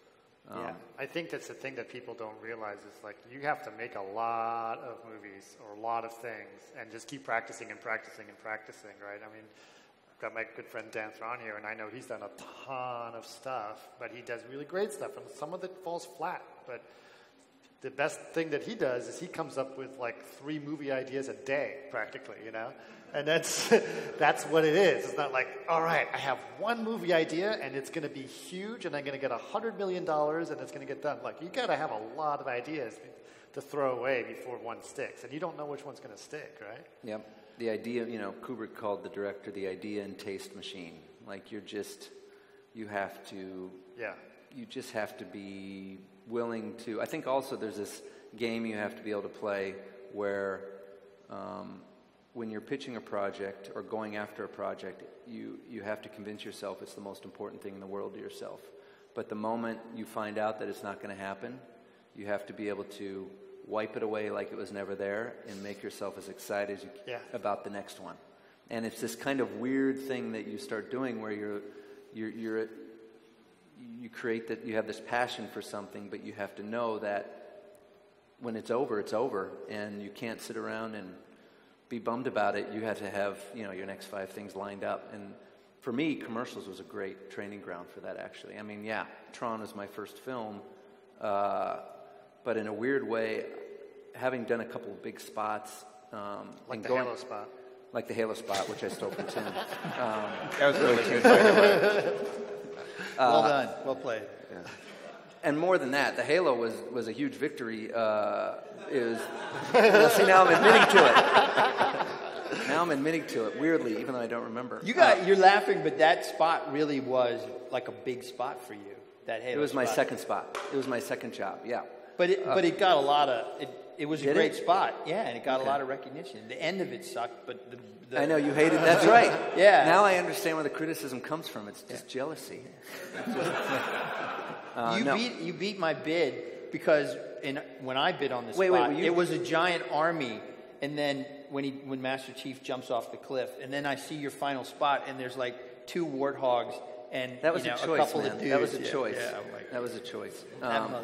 Um, Yeah, I think that's the thing that people don't realize is like you have to make a lot of movies or a lot of things and just keep practicing and practicing and practicing, right? I mean, I've got my good friend Dan Thron here, and I know he's done a ton of stuff, but he does really great stuff, and some of it falls flat. But the best thing that he does is he comes up with like three movie ideas a day, practically, you know? And that's that's what it is. It's not like, all right, I have one movie idea and it's going to be huge and I'm going to get one hundred million dollars and it's going to get done. Like, you got to have a lot of ideas to throw away before one sticks. And you don't know which one's going to stick, right? Yep. The idea, you know, Kubrick called the director the idea and taste machine. Like, you're just, you have to, yeah. you just have to be willing to, I think also there's this game you have to be able to play where, um, when you're pitching a project or going after a project, you, you have to convince yourself it's the most important thing in the world to yourself. But the moment you find out that it's not going to happen, you have to be able to wipe it away like it was never there and make yourself as excited as you yeah. about the next one. And it's this kind of weird thing that you start doing where you're, you're, you're you create that, you have this passion for something, but you have to know that when it's over, it's over, and you can't sit around and be bummed about it. You had to have, you know, your next five things lined up. And for me, commercials was a great training ground for that, actually. I mean, yeah, Tron was my first film, uh, but in a weird way, having done a couple of big spots, um, like and the going, Halo spot, like the Halo spot, which I stole from Tim. Um, That was really good, by the way. Well done. Well played. Yeah. And more than that, the Halo was, was a huge victory. Uh, it was, well, see, now I'm admitting to it. Now I'm admitting to it, weirdly, even though I don't remember. You got, Uh, you're laughing, but that spot really was like a big spot for you. That Halo it was my spot. second spot. It was my second job, yeah. But it, Uh, but it got a lot of, it, it was a Did great it? spot. Yeah, and it got Okay. a lot of recognition. The end of it sucked, but the, the I know, you hated that's right. Yeah. Now I understand where the criticism comes from. It's just jealousy. Uh, you no. beat you beat my bid because in, when I bid on this Wait, wait, spot, were you- it was a giant army, and then when he when Master Chief jumps off the cliff, and then I see your final spot, and there's like two warthogs and That was you know, a choice, couple man. of dudes. That was a Yeah, choice. Yeah, I'm like, That was a choice. that Um,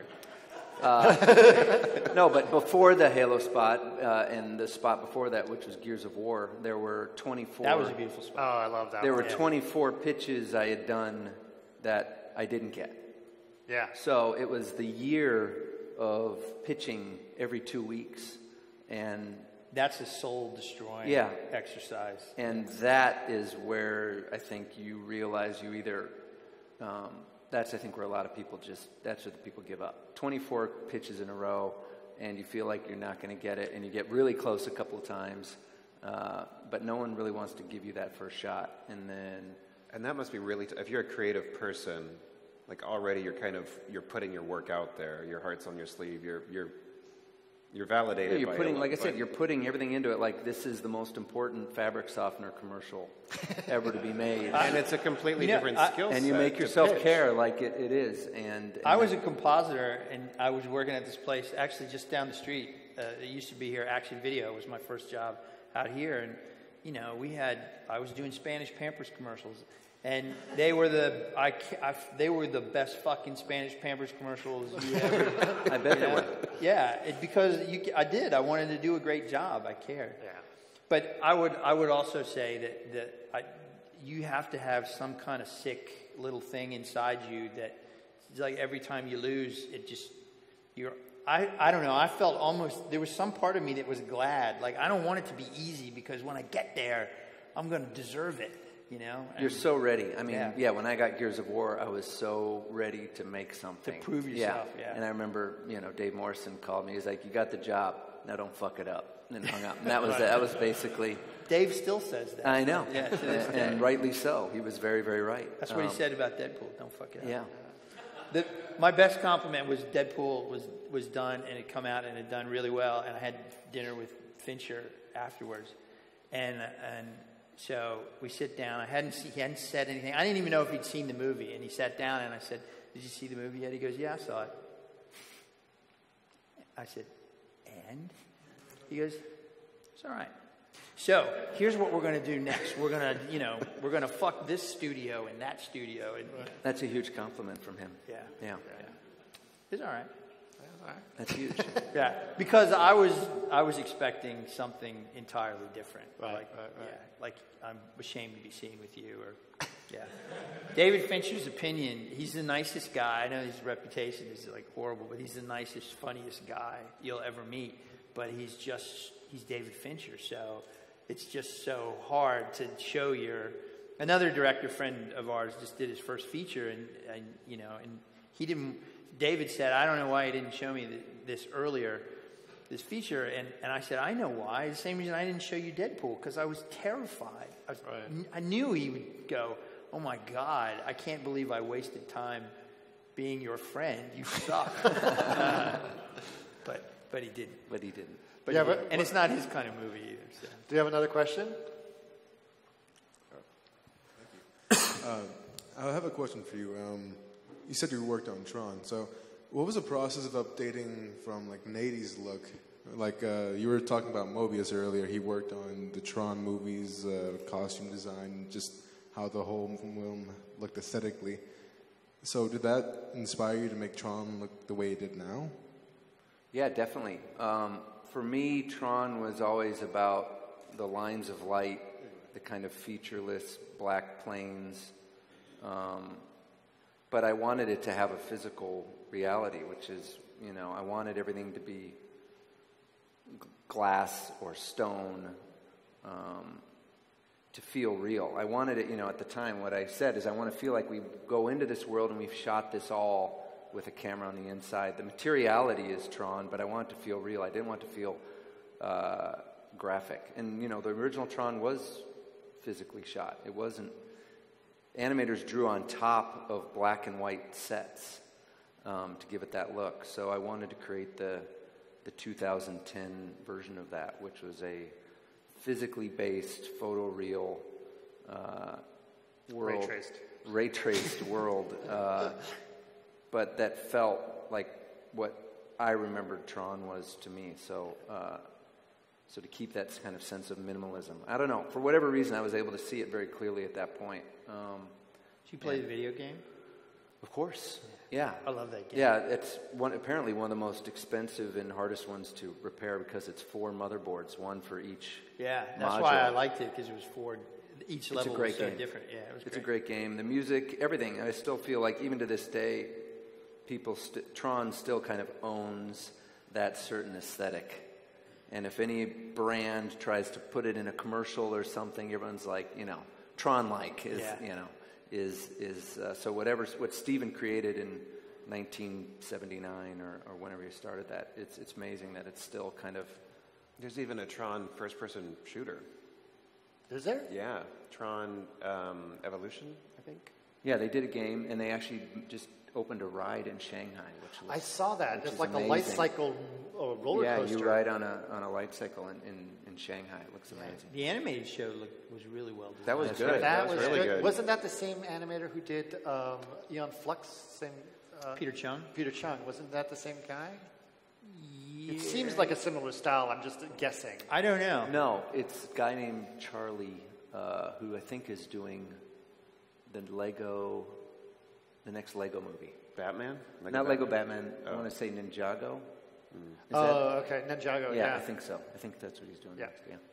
motherfucker. No, but before the Halo spot uh, and the spot before that, which was Gears of War, there were twenty-four. That was a beautiful Oh, spot. I love that There one. were twenty-four pitches I had done that I didn't get. Yeah. So it was the year of pitching every two weeks, and That's a soul destroying Yeah. exercise. and that is where I think you realize you either. Um, that's I think where a lot of people just that's where the people give up. twenty-four pitches in a row, and you feel like you're not going to get it, and you get really close a couple of times, uh, but no one really wants to give you that first shot, and then. And that must be really, t- if you're a creative person, like already you're kind of, you're putting your work out there, your heart's on your sleeve, you're, you're, you're validated Yeah, you're by putting, it, like I said, by- you're putting everything into it. Like this is the most important fabric softener commercial ever to be made, and it's a completely You know, different I- skill set. and you make to yourself pitch. care like it, it is. And, and I was a compositor, and I was working at this place actually just down the street. Uh, it used to be here. Action Video was my first job out here, and you know we had. I was doing Spanish Pampers commercials, and they were the I, ca- I they were the best fucking Spanish Pampers commercials you ever. I bet you they know? were. Yeah, it, because you, I did. I wanted to do a great job. I cared. Yeah. But I would I would also say that that I, you have to have some kind of sick little thing inside you that it's like every time you lose, it just you're. I, I don't know. I felt almost there was some part of me that was glad. Like I don't want it to be easy because when I get there, I'm going to deserve it. You know. You're And so ready. I mean, Yeah. yeah. When I got Gears of War, I was so ready to make something. To prove yourself, yeah. And I remember, you know, Dave Morrison called me. He's like, "You got the job. Now don't fuck it up." And then hung up. And that was that was basically. Dave still says that. I know. Yeah, to this and, day. and rightly so. He was very, very right. That's what Um, he said about Deadpool. Don't fuck it up. Yeah. The, my best compliment was Deadpool was was done and it come out and it done really well, and I had dinner with Fincher afterwards, and and so we sit down. I hadn't see, he hadn't said anything. I didn't even know if he'd seen the movie, and he sat down and I said, "Did you see the movie yet?" He goes, "Yeah, I saw it." I said, "And?" He goes, "It's all right." So here's what we're going to do next. We're going to, you know, we're going to fuck this studio and that studio. And, That's a huge compliment from him. yeah. Yeah. Yeah. It's all right. That's huge. Yeah, because I was I was expecting something entirely different. Right, like, right, right. Yeah, like I'm ashamed to be seen with you, or yeah. David Fincher's opinion. He's the nicest guy. I know his reputation is like horrible, but he's the nicest, funniest guy you'll ever meet. But he's just he's David Fincher, so it's just so hard to show your. Another director friend of ours just did his first feature, and, and you know, and he didn't. David said, I don't know why he didn't show me th- this earlier, this feature. And, and I said, I know why. The same reason I didn't show you Deadpool, because I was terrified. I, was, Right. n- I knew he would go, oh, my God, I can't believe I wasted time being your friend. You suck. uh, but but he didn't. But he didn't. But Yeah, he but- didn't. And it's not his kind of movie either. So. Do you have another question? I have a question for you. Um, you said you worked on Tron. So what was the process of updating from like an eighties look? Like uh, you were talking about Mobius earlier. He worked on the Tron movies, uh, costume design, just how the whole film looked aesthetically. So did that inspire you to make Tron look the way it did now? Yeah, definitely. Um, for me, Tron was always about the lines of light, the kind of featureless black plains. Um, but I wanted it to have a physical reality, which is, you know, I wanted everything to be g- glass or stone, um, to feel real. I wanted it, you know, at the time, what I said is I want to feel like we go into this world and we've shot this all with a camera on the inside. The materiality is Tron, but I want it to feel real. I didn't want to feel uh, graphic. And, you know, the original Tron was physically shot. It wasn't. Animators drew on top of black and white sets um, to give it that look. So I wanted to create the the two thousand ten version of that, which was a physically based, photoreal uh, world, Ray traced, ray traced world, uh, but that felt like what I remembered Tron was to me. So. Uh, So to keep that kind of sense of minimalism. I don't know. For whatever reason, I was able to see it very clearly at that point. Um, Did you play the video game? of course. Yeah. I love that game. Yeah, it's one, apparently one of the most expensive and hardest ones to repair because it's four motherboards, one for each Yeah, that's module. why I liked it, because it was four. Each a level great was so game. different. Yeah, it was It's great. a great game. The music, everything. I still feel like even to this day, people, st- Tron still kind of owns that certain aesthetic. And if any brand tries to put it in a commercial or something, everyone's like, you know, Tron-like is, Yeah. you know, is is uh, so whatever what Steven created in nineteen seventy-nine or, or whenever he started that, it's it's amazing that it's still kind of. There's even a Tron first-person shooter. Is there? Yeah, Tron um, Evolution, I think. Yeah, they did a game and they actually just opened a ride in Shanghai, which was, I saw that. which It's is like a light amazing. cycle uh, roller Yeah, coaster. you ride on a on a light cycle in, in, in Shanghai. It looks amazing. The animated show looked, was really well designed. That was That's good. right. That, That was was really good. good. Wasn't that the same animator who did um, Eon Flux? Same. Uh, Peter Chung? Peter Chung. Wasn't that the same guy? It seems like a similar style. I'm just guessing. I don't know. No, it's a guy named Charlie uh, who I think is doing the Lego, the next Lego movie. Batman? Not Lego Batman. I Oh. want to say Ninjago. Is Oh, okay. Ninjago. that, Yeah, yeah, I think so. I think that's what he's doing Yeah. next. Yeah.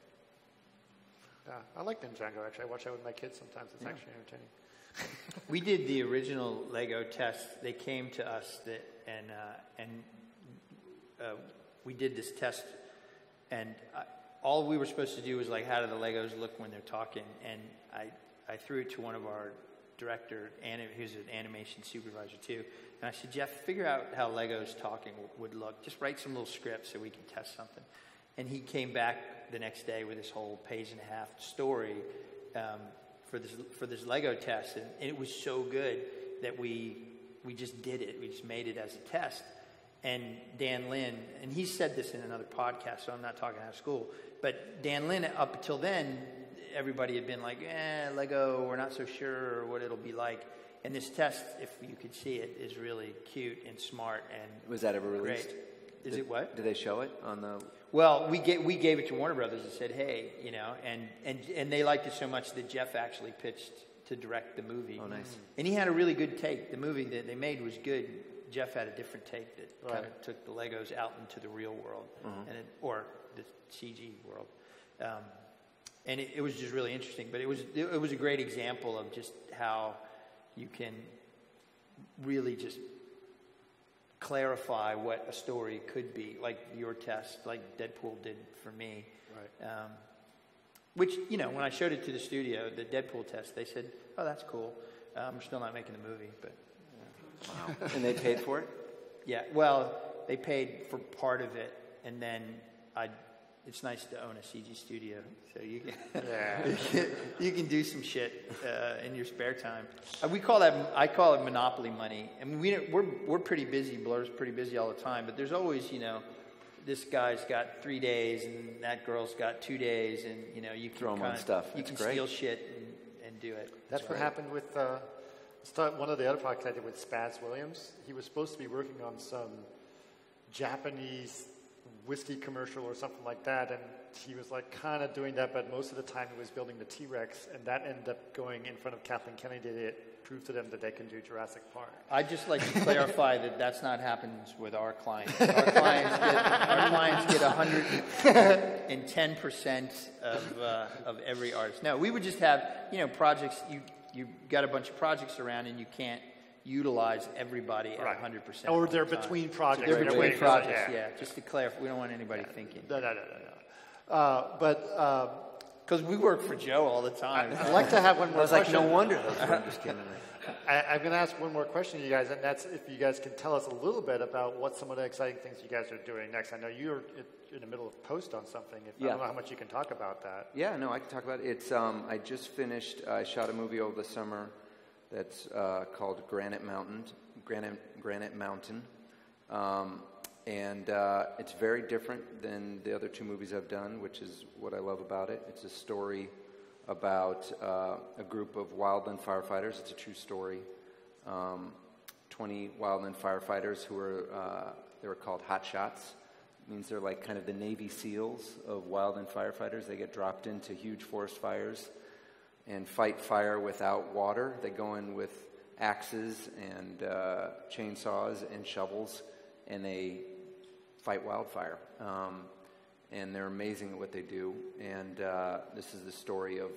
Yeah, I like Ninjago. Actually, I watch that with my kids sometimes. It's actually entertaining. We did the original Lego test. They came to us that, and uh, and uh, we did this test, and I, all we were supposed to do was like, how do the Legos look when they're talking? And I I threw it to one of our director, anim- who's an animation supervisor too, and I said, Jeff, figure out how Legos talking w- would look. Just write some little scripts so we can test something. And he came back the next day with this whole page and a half story. Um, for this for this Lego test, and, and it was so good that we we just did it. We just made it as a test. And Dan Lin, and he said this in another podcast, so I'm not talking out of school, but Dan Lin, up until then, everybody had been like, eh, Lego, we're not so sure what it'll be like. And this test, if you could see it, is really cute and smart and Was that ever released? great. Is Did- it what? Did they show it on the? Well, we gave, we gave it to Warner Brothers and said, hey, you know, and, and, and they liked it so much that Jeff actually pitched to direct the movie. Oh, nice. And he had a really good take. The movie that they made was good. Jeff had a different take that Right. kind of took the Legos out into the real world, and it, or the C G world. Um, and it, it was just really interesting. But it was it, it was a great example of just how you can really just clarify what a story could be, like your test, like Deadpool did for me. Right. Um, which, you know, when I showed it to the studio, the Deadpool test, they said, oh, that's cool. Um, we're still not making the movie, but... Wow. And they paid for it? Yeah, well, they paid for part of it, and then I. It's nice to own a C G studio, so you can Yeah. you, can, you can do some shit uh, in your spare time. Uh, we call that I call it monopoly money. I mean, we we're we're pretty busy. Blur's pretty busy all the time, but there's always, you know, this guy's got three days, and that girl's got two days, and you know, you can Throw 'em on kinda- stuff. You That's can great. steal shit and, and do it. That's what happened with uh, start, one of the other projects I did with Spaz Williams. He was supposed to be working on some Japanese whiskey commercial or something like that, and he was like kind of doing that, but most of the time he was building the T-Rex, and that ended up going in front of Kathleen Kennedy. It proved to them that they can do Jurassic Park. I'd just like to clarify that that's not happens with our clients. Our clients get our clients get one hundred ten percent of uh, of every artist. No, we would just have, you know, projects. You you got a bunch of projects around, and you can't utilize everybody at Right. one hundred percent. Or they're between projects. They're right? between Waiting for- projects. yeah. Yeah. Just to clarify, we don't want anybody thinking. No, no, no, no, no. Uh, but um, Because we work for Joe all the time. I'd like to have one I more was like, question. no wonder those were just kidding me. I, I'm going to ask one more question to you guys, and that's if you guys can tell us a little bit about what some of the exciting things you guys are doing next. I know you're in the middle of post on something. If, I Yeah. don't know how much you can talk about that. Yeah, no, I can talk about it. It's um, I just finished. I shot a movie over the summer that's uh, called Granite Mountain. Granite Granite Mountain, um, and uh, it's very different than the other two movies I've done, which is what I love about it. It's a story about uh, a group of wildland firefighters. It's a true story. Um, Twenty wildland firefighters who are uh, they were called hot shots. It means they're like kind of the Navy SEALs of wildland firefighters. They get dropped into huge forest fires and fight fire without water. They go in with axes and uh, chainsaws and shovels, and they fight wildfire. Um, and they're amazing at what they do. And uh, this is the story of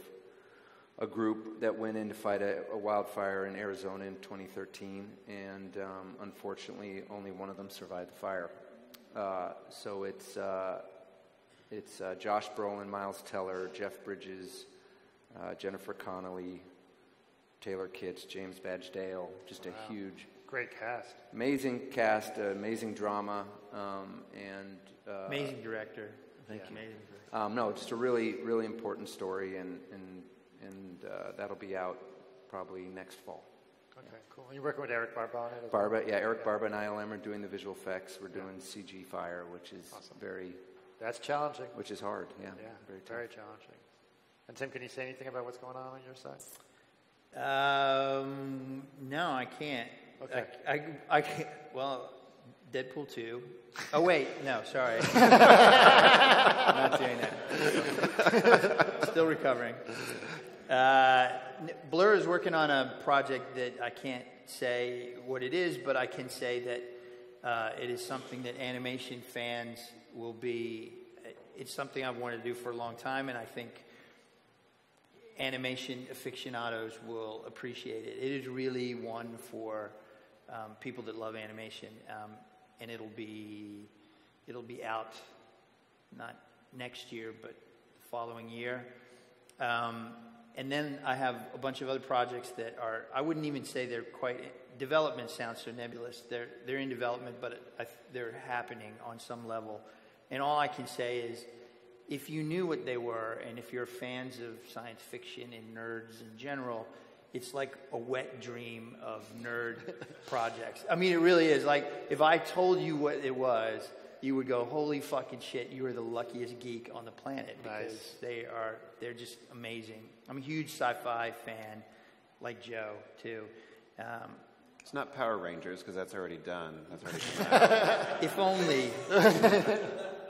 a group that went in to fight a, a wildfire in Arizona in twenty thirteen, and um, unfortunately, only one of them survived the fire. Uh, so it's uh, it's uh, Josh Brolin, Miles Teller, Jeff Bridges, uh, Jennifer Connelly, Taylor Kitsch, James Badge Dale. Just a Wow. huge, Great cast. amazing cast, uh, amazing drama, um, and uh, Amazing director. Thank Yeah. you. Amazing director. Um, no, just a really, really important story, and and and uh, that'll be out probably next fall. Okay, cool. And you're working with Eric Barba on it as Barba, well? yeah, Eric Barba and I L M are doing the visual effects. We're doing C G fire, which is Awesome. very, That's challenging. which is hard. Yeah, Yeah, very tough. very challenging. And Tim, can you say anything about what's going on on your side? Um, no, I can't. Okay. I, I, I can't. Well, Deadpool two. Oh wait, no, sorry. Not doing that. Still recovering. Uh, Blur is working on a project that I can't say what it is, but I can say that uh, it is something that animation fans will be. It's something I've wanted to do for a long time, and I think animation aficionados will appreciate it. It is really one for um, people that love animation, um, and it'll be it'll be out not next year, but the following year. Um, and then I have a bunch of other projects that are, I wouldn't even say they're quite, development sounds so nebulous. They're, they're in development, but I, they're happening on some level. And all I can say is, if you knew what they were, and if you're fans of science fiction and nerds in general, it's like a wet dream of nerd projects. I mean, it really is. Like, if I told you what it was, you would go, holy fucking shit, you are the luckiest geek on the planet. Because Nice. they are, they're just amazing. I'm a huge sci-fi fan, like Joe, too. Um, It's not Power Rangers because that's already done. That's already done. if only.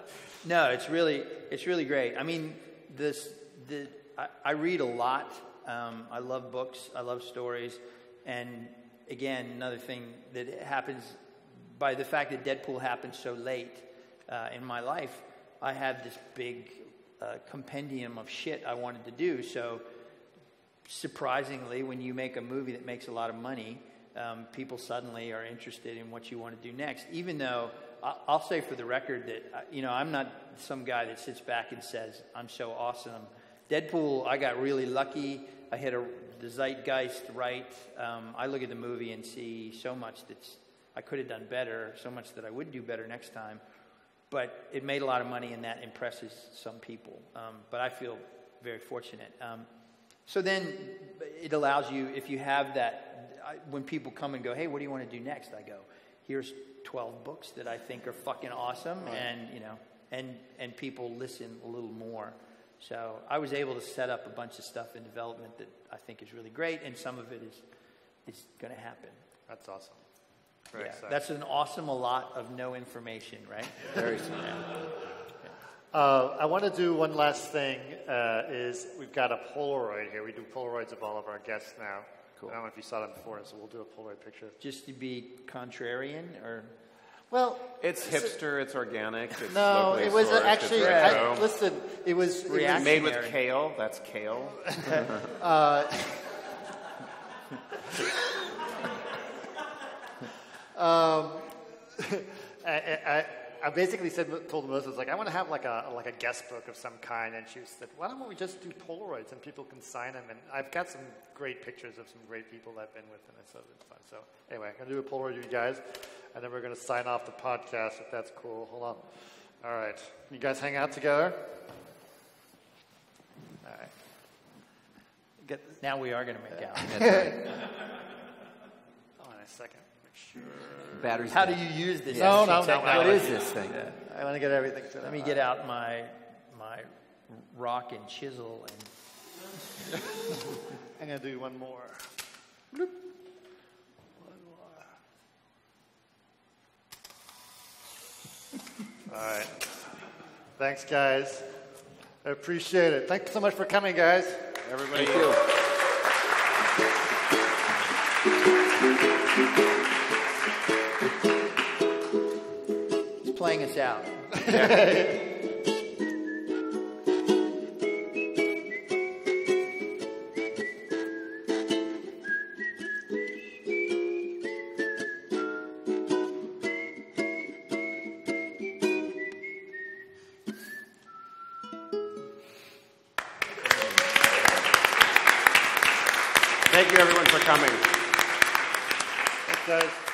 No, it's really it's really great. I mean, this the I, I read a lot. Um, I love books. I love stories. And again, another thing that happens by the fact that Deadpool happened so late uh, in my life, I had this big uh, compendium of shit I wanted to do. So surprisingly, when you make a movie that makes a lot of money, um, people suddenly are interested in what you want to do next. Even though I- I'll say for the record that uh, you know I'm not some guy that sits back and says I'm so awesome. Deadpool, I got really lucky. I hit a, the zeitgeist right. Um, I look at the movie and see so much that's I could have done better, so much that I would do better next time. But it made a lot of money, and that impresses some people. Um, but I feel very fortunate. Um, so then it allows you, if you have that, I, when people come and go, hey, what do you want to do next? I go, here's twelve books that I think are fucking awesome, and you know, and and people listen a little more. So I was able to set up a bunch of stuff in development that I think is really great, and some of it is is going to happen. That's awesome. Very Yeah, exciting. that's an awesome a lot of no information, right? Very simple. Uh, I want to do one last thing. Uh, is we've got a Polaroid here. We do Polaroids of all of our guests now. Cool. I don't know if you saw them before, so we'll do a Polaroid picture. Just to be contrarian, or Well, It's hipster, it's organic, it's no, locally it was sourced, actually. it's I, retro. listen, it was. It was React- Made with Reactionary. kale, that's kale. um, I, I, I basically said, told Melissa, I was like, I want to have like a like a guest book of some kind, and she said, why don't we just do Polaroids and people can sign them? And I've got some great pictures of some great people I've been with, and it's, it's fun. So anyway, I'm gonna do a Polaroid with you guys, and then we're gonna sign off the podcast if that's cool. Hold on. All right, you guys hang out together. All right. get, now we are going to make out. That's right. Hold on a second. Make sure. Batteries. How do dead. you use this? No, no, no, technology? What is this thing? I want to get everything. To Let me get out my my rock and chisel and I'm gonna do one more. Bloop. One more. All right. Thanks, guys. I appreciate it. Thanks so much for coming, guys. Everybody, Thank you. it's playing us out. thank you everyone for coming. Thanks, guys.